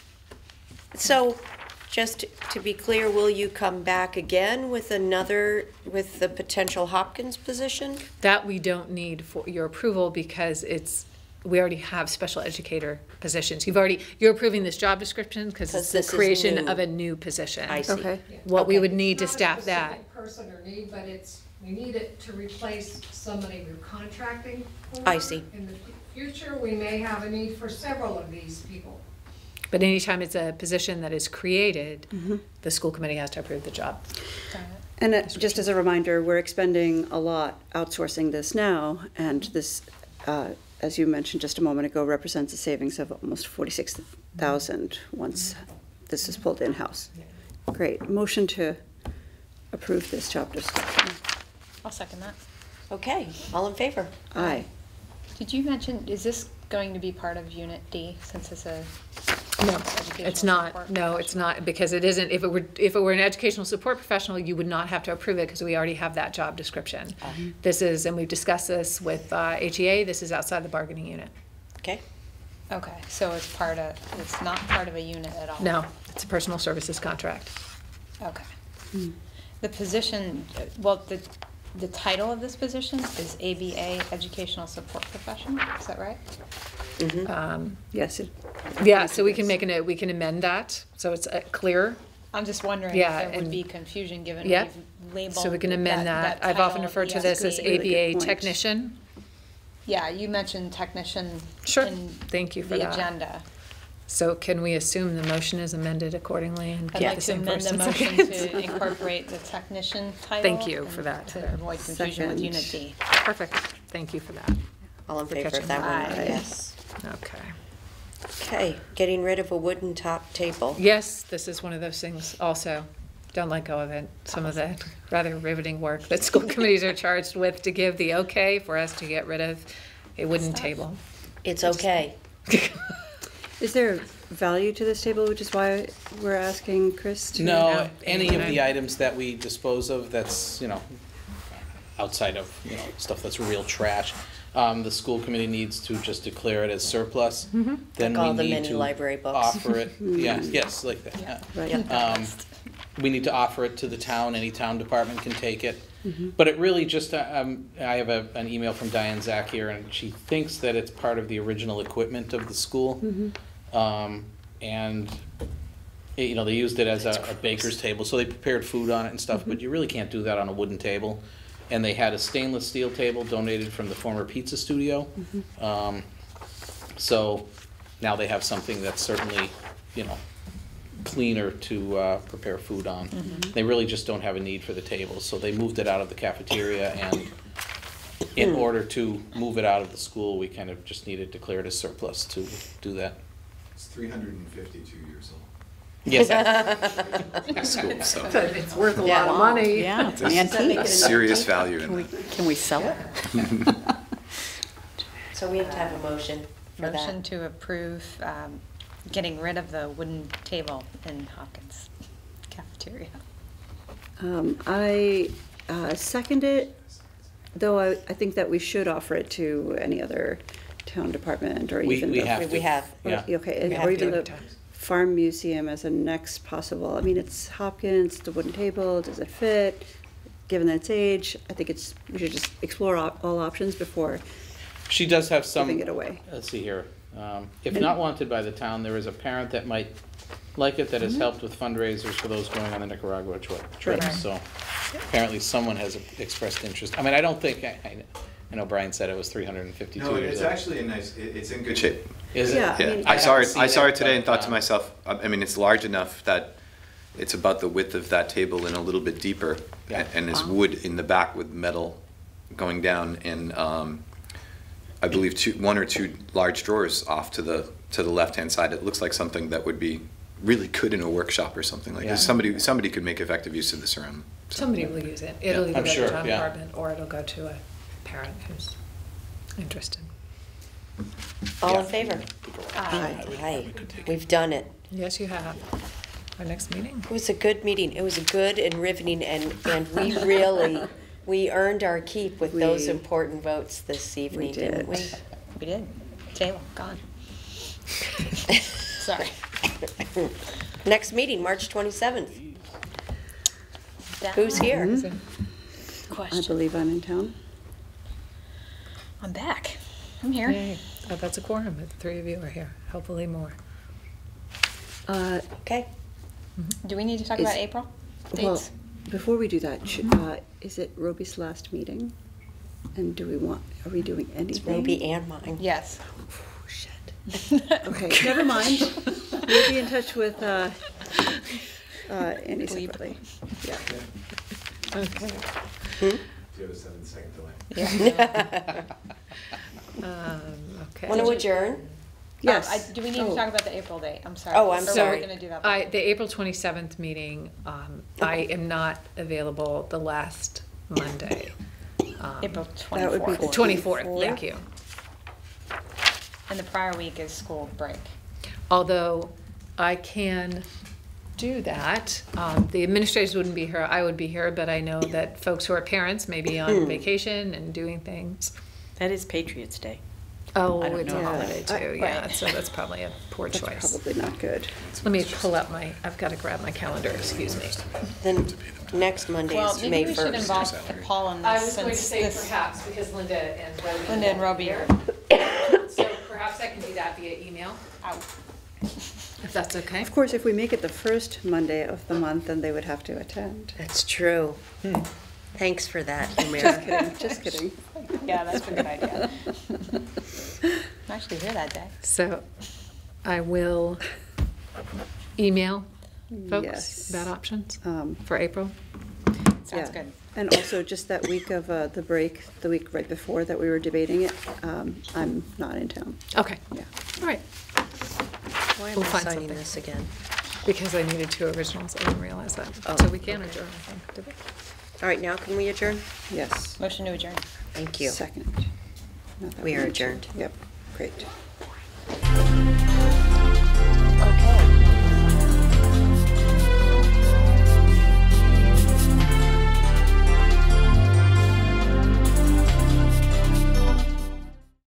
So, just to be clear, will you come back again with with the potential Hopkins position? That we don't need for your approval because we already have special educator positions. You're approving this job description because it's the this is creation new. of a new position. I see. Okay. What we Okay. would need to Not a staff that. specific person or need, but we need it to replace somebody we're contracting for. I see. In the future, we may have a need for several of these people. But anytime it's a position that is created, the school committee has to approve the job. Got it. And just as a reminder, we're expending a lot outsourcing this now, and this, as you mentioned just a moment ago, represents a savings of almost 46,000 once this is pulled in-house. Great. Motion to approve this job description. I'll second that. Okay, all in favor? Aye. Did you mention, is this going to be part of Unit D, since it's a No, educational it's not. support No, it's not, because it isn't. If it were an educational support professional, you would not have to approve it because we already have that job description. This is, and we've discussed this with HEA, this is outside the bargaining unit. Okay, Okay, so it's not part of a unit at all? No, it's a personal services contract. Okay. The position, well, the title of this position is ABA, Educational Support Professional, is that right? Yes. Yeah, so we can we can amend that, so it's clear. I'm just wondering Yeah, if there would and- be confusion given Yep. we've labeled. So we can amend that. I've often referred to this as Really good ABA point. technician. Yeah, you mentioned technician Sure, in thank you for the that. agenda. So can we assume the motion is amended accordingly and I'd keep like the to same amend first the and motion second? to incorporate the technician title. Thank you and for that, To Heather. avoid confusion with Second. Unit D. Perfect, thank you for that. all in For favor of catching that my one? eye. Yes. Okay. Okay, getting rid of a wooden top table. Yes, this is one of those things also. Don't let go of it. Some of the rather riveting work that school committees are charged with to give the okay for us to get rid of a wooden table. It's okay. Is there value to this table, which is why we're asking Chris to? No, any of the items that we dispose of that's, outside of, stuff that's real trash, the school committee needs to just declare it as surplus. Then Like all we the need mini to library books. offer it, yes, like that. Yeah. Right. We need to offer it to the town, any town department can take it. But it really just, I have an email from Diane Zach here, and she thinks that it's part of the original equipment of the school. And, they used it as a baker's table, so they prepared food on it and stuff, but you really can't do that on a wooden table. And they had a stainless steel table donated from the former pizza studio. So now they have something that's certainly, cleaner to prepare food on. They really just don't have a need for the table, so they moved it out of the cafeteria, and in order to move it out of the school, we kind of just needed to declare it as surplus to do that. It's 352 years old. Yes, School, so It's worth a lot of money. Yeah, it's Does that make it antique. an serious antique? value in that. Can we sell it? So we have to have a motion for Motion that. to approve getting rid of the wooden table in Hopkins cafeteria. I second it, though I think that we should offer it to any other town department or we even. we the- have to. We have. Yeah. Okay, We or have even to. the farm museum as a next possible, I mean, it's Hopkins, the wooden table, does it fit? Given its age, I think we should just explore all options before She does have some. giving it away. Let's see here. If not wanted by the town, there is a parent that might like it that has helped with fundraisers for those going on the Nicaragua trip. Right. So apparently someone has expressed interest. I mean, I don't think, I know Brian said it was 352 No, years it's old. actually it's in good shape. Is it? Yeah. I Yeah, mean- I saw it, I saw haven't it today seen and thought to but, myself, I mean, it's large enough that it's about the width of that table and a little bit deeper. Yeah. And there's wood in the back with metal going down and, I believe one or two large drawers off to the left-hand side. It looks like something that would be really good in a workshop or something like this. Yeah. Somebody could make effective use of this around. So. Somebody will use it. It'll either I'm go to sure, the town yeah. department or it'll go to a parent who's interested. All in favor? Aye. We've done it. Yes, you have. Our next meeting. It was a good meeting. It was a good and riveting, and we earned our keep with those We- important votes this evening, didn't we? We did. Table, gone. Sorry. Next meeting, March 27th. Down. Who's here? I Question. believe I'm in town. I'm back. I'm here. Yay. Oh, that's a quorum. The three of you are here. Hopefully more. Okay. Do we need to talk Is- about April Well, dates? before we do that, is it Roby's last meeting? And are we doing anything? It's Roby and mine. Yes. Oh, shit. Okay, never mind. We'll be in touch with Andy separately. Yeah. Okay. Do you have a 7-second delay? Okay. Want to adjourn? Yes. Do we need to talk about the April date? I'm sorry. Oh, I'm Or were we sorry. gonna do that? The April 27th meeting, I am not available the last Monday. April That would be 24th. the 24th, thank you. And the prior week is school break. Although I can do that. The administrators wouldn't be here, I would be here, but I know that folks who are parents may be on vacation and doing things. That is Patriots' Day. Oh, I don't it's a know. holiday too, yeah, Right. so that's probably a poor That's choice. probably not good. Let me pull up I've got to grab my calendar, excuse me. Then next Monday Well, is maybe May we should 1st. involve Paul in this since this. perhaps, because Linda and Roby. Linda and Roby are So perhaps I can do that via email, out. if that's okay. Of course, if we make it the first Monday of the month, then they would have to attend. That's true. Thanks for that, Humira. Just kidding. Yeah, that's a good idea. I'm actually here that day. So I will email folks Yes. about options Um, for April. Sounds Yeah. good. And also just that week of the break, the week right before that we were debating it, I'm not in town. Okay, Yeah. all right, Why am We'll I find signing something. this again? because I needed 2 originals, I didn't realize that. Oh, So we can adjourn, I think, did we? All right, now can we adjourn? Yes. Motion to adjourn. Thank you. Second. Not that We are need to. adjourned. Yep, great.